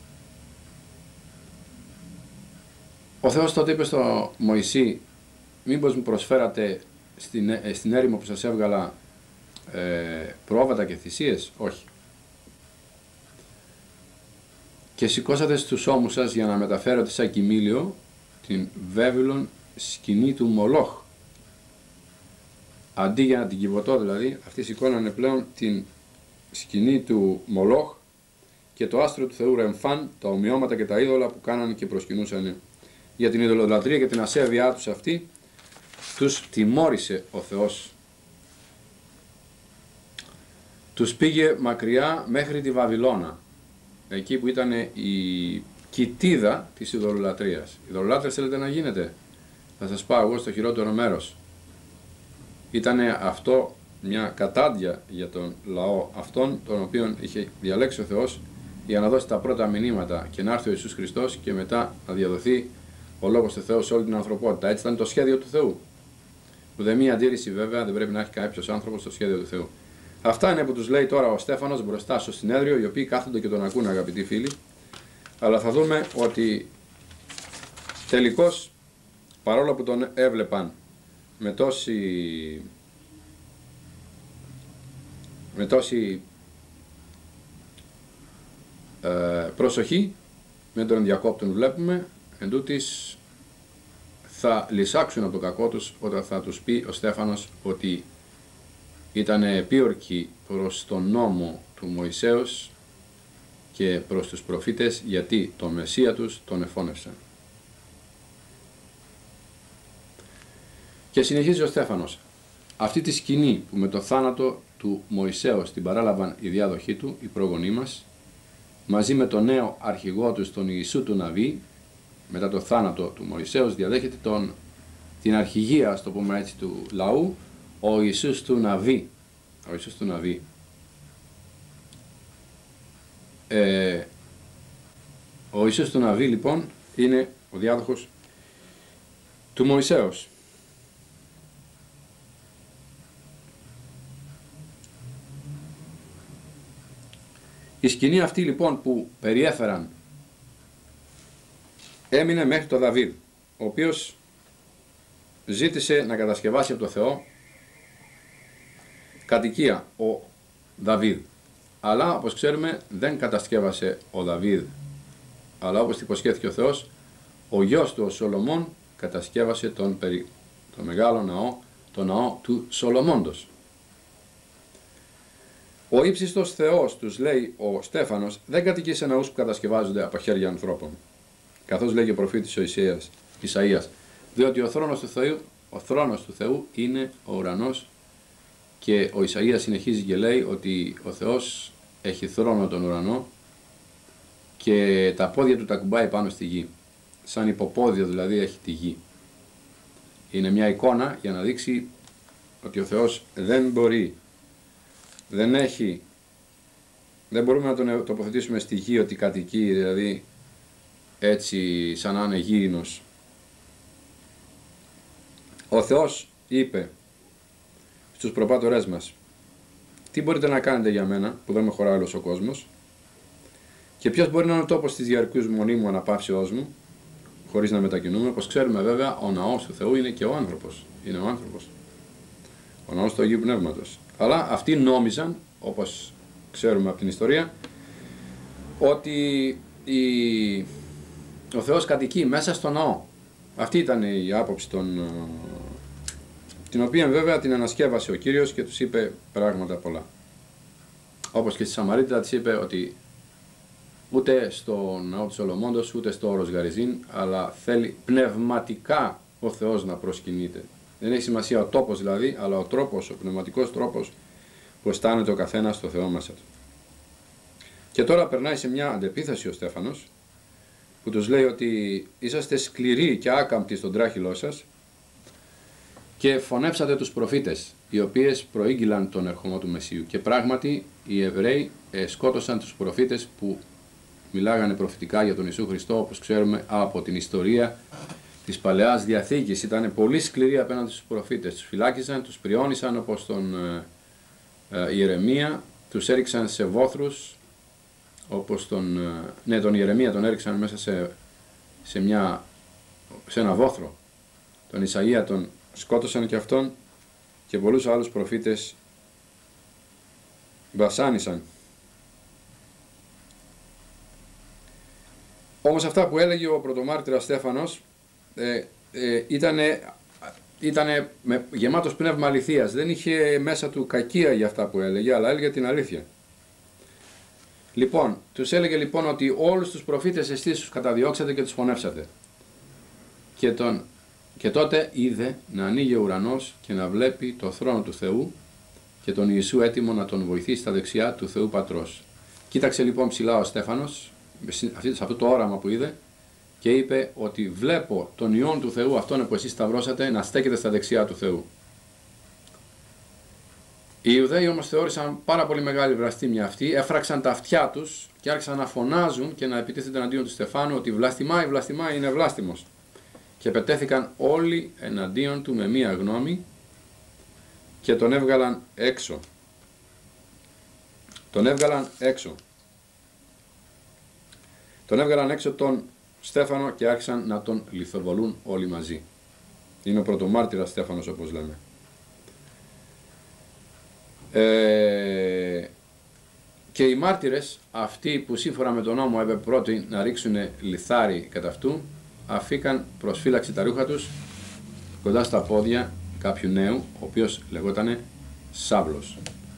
Ο Θεός τότε είπε στο Μωυσή, μήπως μου προσφέρατε στην έρημο που σας έβγαλα πρόβατα και θυσίες? Όχι. Και σηκώσατε στους ώμους σας για να μεταφέρετε σαν κοιμήλιο την βέβυλον σκηνή του Μολόχ. Αντί για να την κυβωτώ δηλαδή, αυτοί σηκώνανε πλέον την σκηνή του Μολόχ και το άστρο του Θεού Ρεμφάν, τα ομοιώματα και τα είδωλα που κάνανε και προσκυνούσαν. Για την ειδωλολατρία και την ασέβειά τους αυτή, τους τιμώρησε ο Θεός. Τους πήγε μακριά μέχρι τη Βαβυλώνα, εκεί που ήταν η κοιτίδα της ειδωλολατρίας. Ειδωλολάτρες θέλετε να γίνετε? Θα σας πάω εγώ στο χειρότερο μέρος. Ήτανε αυτό μια κατάντια για τον λαό αυτόν, τον οποίον είχε διαλέξει ο Θεός για να δώσει τα πρώτα μηνύματα και να έρθει ο Ιησούς Χριστός και μετά να διαδοθεί ο Λόγος του Θεού σε όλη την ανθρωπότητα. Έτσι ήταν το σχέδιο του Θεού. Ουδέμια αντίρρηση βέβαια δεν πρέπει να έχει κάποιος άνθρωπος στο σχέδιο του Θεού. Αυτά είναι που τους λέει τώρα ο Στέφανος μπροστά στο συνέδριο, οι οποίοι κάθονται και τον ακούν, αγαπητοί φίλοι. Αλλά θα δούμε ότι τελικώς, παρόλο που τον έβλεπαν με τόση προσοχή, με τον διακόπτον βλέπουμε, εντούτοις θα λυσάξουν από το κακό τους όταν θα τους πει ο Στέφανος ότι ήταν επίορκοι προς τον νόμο του Μωυσέως και προς τους προφήτες, γιατί το Μεσσία τους τον εφώνευσαν. Και συνεχίζει ο Στέφανος. Αυτή τη σκηνή που με το θάνατο του Μωυσέως την παράλαβαν οι διάδοχοί του, οι πρόγονοί μας, μαζί με τον νέο αρχηγό τους, τον Ιησού του Ναβί, μετά το θάνατο του Μωυσέως διαδέχεται την αρχηγία, ας το πούμε έτσι, του λαού, ο Ιησούς του Ναβί. Ο Ιησούς του Ναβί. Ο Ιησούς του Ναβί λοιπόν είναι ο διάδοχος του Μωυσέως. Η σκηνή αυτή λοιπόν που περιέφεραν έμεινε μέχρι τον Δαβίδ, ο οποίος ζήτησε να κατασκευάσει από το Θεό κατοικία ο Δαβίδ. Αλλά όπως ξέρουμε δεν κατασκεύασε ο Δαβίδ, αλλά όπως υποσχέθηκε ο Θεός, ο γιος του ο Σολομών κατασκεύασε τον μεγάλο ναό, το ναό του Σολομώντος. Ο ύψιστος Θεός, τους λέει ο Στέφανος, δεν κατοικεί σε ναούς που κατασκευάζονται από χέρια ανθρώπων. καθώς λέγει ο προφήτης ο Ισαΐας, διότι ο θρόνος του Θεού είναι ο ουρανός, και ο Ισαΐας συνεχίζει και λέει ότι ο Θεός έχει θρόνο τον ουρανό και τα πόδια του τα κουμπάει πάνω στη γη, σαν υποπόδιο δηλαδή έχει τη γη. Είναι μια εικόνα για να δείξει ότι ο Θεός δεν μπορούμε να τον τοποθετήσουμε στη γη ότι κατοικεί, δηλαδή έτσι σαν να είναι γήινος. Ο Θεός είπε στους προπάτορές μας, τι μπορείτε να κάνετε για μένα που δεν με χωράει όλος ο κόσμος, και ποιος μπορεί να είναι ο τόπος της διαρκούς μονίμου αναπαύσεώς μου, χωρίς να μετακινούμε. Όπως ξέρουμε βέβαια, ο ναός του Θεού είναι και ο άνθρωπος. Είναι ο άνθρωπος. Ο ναός του Αγίου Πνεύματος. Αλλά αυτοί νόμιζαν, όπως ξέρουμε από την ιστορία, ότι ο Θεός κατοικεί μέσα στο ναό. Αυτή ήταν η άποψη την οποία βέβαια την ανασκεύασε ο Κύριος και τους είπε πράγματα πολλά. Όπως και στη Σαμαρίτιδα της είπε ότι ούτε στο ναό του Σολομώντος, ούτε στο όρος Γαριζίν, αλλά θέλει πνευματικά ο Θεός να προσκυνείται. Δεν έχει σημασία ο τόπος δηλαδή, αλλά ο τρόπος, ο πνευματικός τρόπος που αισθάνεται ο καθένας στο Θεό μέσα του. Και τώρα περνάει σε μια αντεπίθεση ο Στέφανος, που τους λέει ότι είσαστε σκληροί και άκαμπτοι στον τράχυλό σας και φωνέψατε τους προφήτες, οι οποίες προήγγειλαν τον ερχομό του Μεσσίου. Και πράγματι οι Εβραίοι σκότωσαν τους προφήτες που μιλάγανε προφητικά για τον Ιησού Χριστό, όπως ξέρουμε από την ιστορία της Παλαιάς Διαθήκης. Ήταν πολύ σκληροί απέναντι στους προφήτες. Τους φυλάκιζαν, τους πριόνισαν όπως τον Ιερεμία, τους έριξαν σε βόθρους, όπως τον Ιερεμία τον έριξαν μέσα σε ένα βόθρο. Τον Ισαΐα τον σκότωσαν και αυτόν, και πολλούς άλλους προφήτες βασάνισαν. Όμως αυτά που έλεγε ο πρωτομάρτυρας Στέφανος ήταν γεμάτος πνεύμα αληθείας. Δεν είχε μέσα του κακία για αυτά που έλεγε, αλλά έλεγε την αλήθεια. Λοιπόν, τους έλεγε λοιπόν ότι όλους τους προφήτες εσείς τους καταδιώξατε και τους φωνεύσατε. Και τότε είδε να ανοίγει ο ουρανός και να βλέπει το θρόνο του Θεού και τον Ιησού έτοιμο να τον βοηθήσει στα δεξιά του Θεού Πατρός. Κοίταξε λοιπόν ψηλά ο Στέφανος, σε αυτό το όραμα που είδε, και είπε ότι βλέπω τον Υιόν του Θεού, αυτόν που εσείς σταυρώσατε, να στέκεται στα δεξιά του Θεού. Οι Ιουδαίοι όμως θεώρησαν πάρα πολύ μεγάλη βλαστήμια αυτή, έφραξαν τα αυτιά τους και άρχισαν να φωνάζουν και να επιτίθενται εναντίον του Στεφάνου ότι βλαστημάει, είναι βλάστημος. Και πετέθηκαν όλοι εναντίον του με μία γνώμη και τον έβγαλαν έξω. Τον έβγαλαν έξω τον Στέφανο και άρχισαν να τον λιθοβολούν όλοι μαζί. Είναι ο πρωτομάρτυρας Στέφανος, όπως λέμε. Και οι μάρτυρες, αυτοί που σύμφωνα με τον νόμο έπρεπε πρώτοι να ρίξουν λιθάρι κατά αυτού, αφήκαν προσφύλαξη τα ρούχα τους κοντά στα πόδια κάποιου νέου, ο οποίος λεγότανε Σάβλος.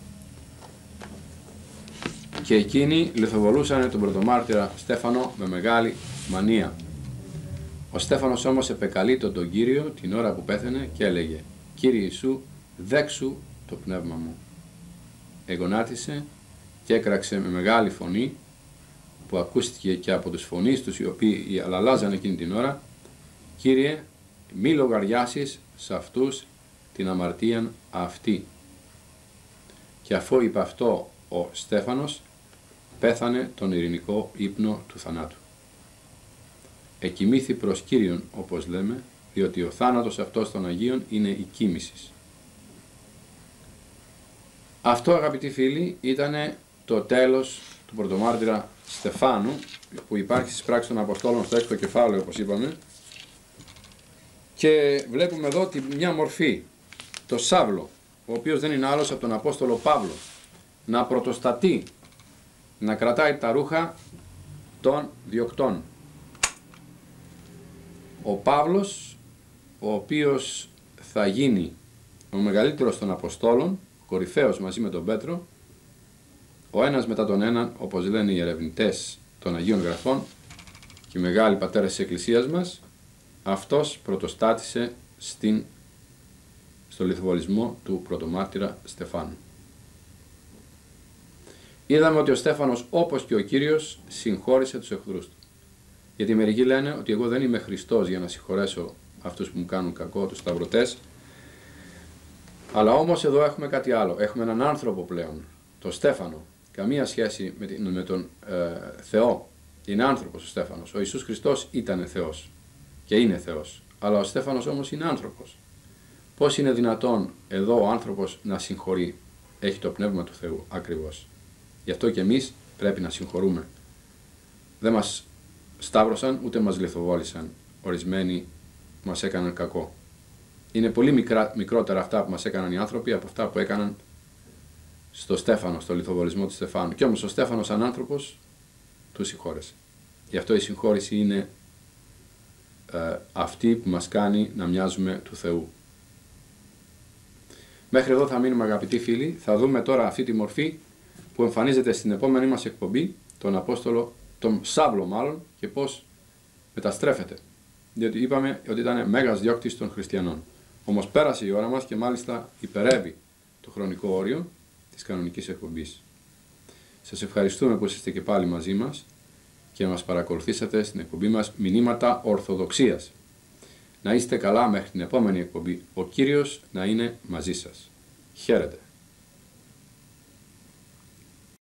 Και εκείνοι λιθοβολούσαν τον πρωτομάρτυρα Στέφανο με μεγάλη μανία. Ο Στέφανος όμως επεκαλείτο τον Κύριο την ώρα που πέθαινε και έλεγε: «Κύριε Ιησού, δέξου το πνεύμα μου». Εγονάτισε και έκραξε με μεγάλη φωνή, που ακούστηκε και από τους φωνείς τους οι οποίοι αλλάζαν εκείνη την ώρα: «Κύριε, μη λογαριάσεις σε αυτούς την αμαρτίαν αυτή». Και αφού είπε αυτό ο Στέφανος, πέθανε τον ειρηνικό ύπνο του θανάτου. Εκοιμήθη προς Κύριον, όπως λέμε, διότι ο θάνατος αυτός των Αγίων είναι η κοίμηση. Αυτό, αγαπητοί φίλοι, ήταν το τέλος του πρωτομάρτυρα Στεφάνου, που υπάρχει στις πράξεις των Αποστόλων στο 6ο κεφάλαιο, όπως είπαμε, και βλέπουμε εδώ μια μορφή, το Σάβλο, ο οποίος δεν είναι άλλος από τον Απόστολο Παύλο, να πρωτοστατεί, να κρατάει τα ρούχα των διωκτών. Ο Παύλος, ο οποίος θα γίνει ο μεγαλύτερος των Αποστόλων, κορυφαίος μαζί με τον Πέτρο, ο ένας μετά τον έναν, όπως λένε οι ερευνητές των Αγίων Γραφών, και οι μεγάλοι πατέρες της Εκκλησίας μας, αυτός πρωτοστάτησε στο λιθοβολισμό του πρωτομάρτυρα Στεφάνου. Είδαμε ότι ο Στέφανος, όπως και ο Κύριος, συγχώρησε τους εχθρούς του. Γιατί μερικοί λένε ότι εγώ δεν είμαι Χριστός για να συγχωρέσω αυτούς που μου κάνουν κακό, τους σταυρωτές. Αλλά όμως εδώ έχουμε κάτι άλλο. Έχουμε έναν άνθρωπο πλέον, τον Στέφανο. Καμία σχέση με τον Θεό. Είναι άνθρωπος ο Στέφανος. Ο Ιησούς Χριστός ήταν Θεός και είναι Θεός. Αλλά ο Στέφανος όμως είναι άνθρωπος. Πώς είναι δυνατόν εδώ ο άνθρωπος να συγχωρεί? Έχει το Πνεύμα του Θεού ακριβώς. Γι' αυτό και εμείς πρέπει να συγχωρούμε. Δεν μας σταύρωσαν ούτε μας λιθοβόλησαν. Ορισμένοι μας έκαναν κακό. Είναι πολύ μικρότερα αυτά που μας έκαναν οι άνθρωποι από αυτά που έκαναν στο Στέφανο, στο λιθοβολισμό του Στεφάνου. Και όμως ο Στέφανος σαν άνθρωπος του συγχώρεσε. Γι' αυτό η συγχώρεση είναι αυτή που μας κάνει να μοιάζουμε του Θεού. Μέχρι εδώ θα μείνουμε, αγαπητοί φίλοι. Θα δούμε τώρα αυτή τη μορφή που εμφανίζεται στην επόμενη μας εκπομπή, τον Σάβλο μάλλον, και πώς μεταστρέφεται. Διότι είπαμε ότι ήταν μέγας διώκτης των χριστιανών. Όμως πέρασε η ώρα μας και μάλιστα υπερεύει το χρονικό όριο της κανονικής εκπομπής. Σας ευχαριστούμε που είστε και πάλι μαζί μας και μας παρακολουθήσατε στην εκπομπή μας Μηνύματα Ορθοδοξίας. Να είστε καλά μέχρι την επόμενη εκπομπή. Ο Κύριος να είναι μαζί σας. Χαίρετε.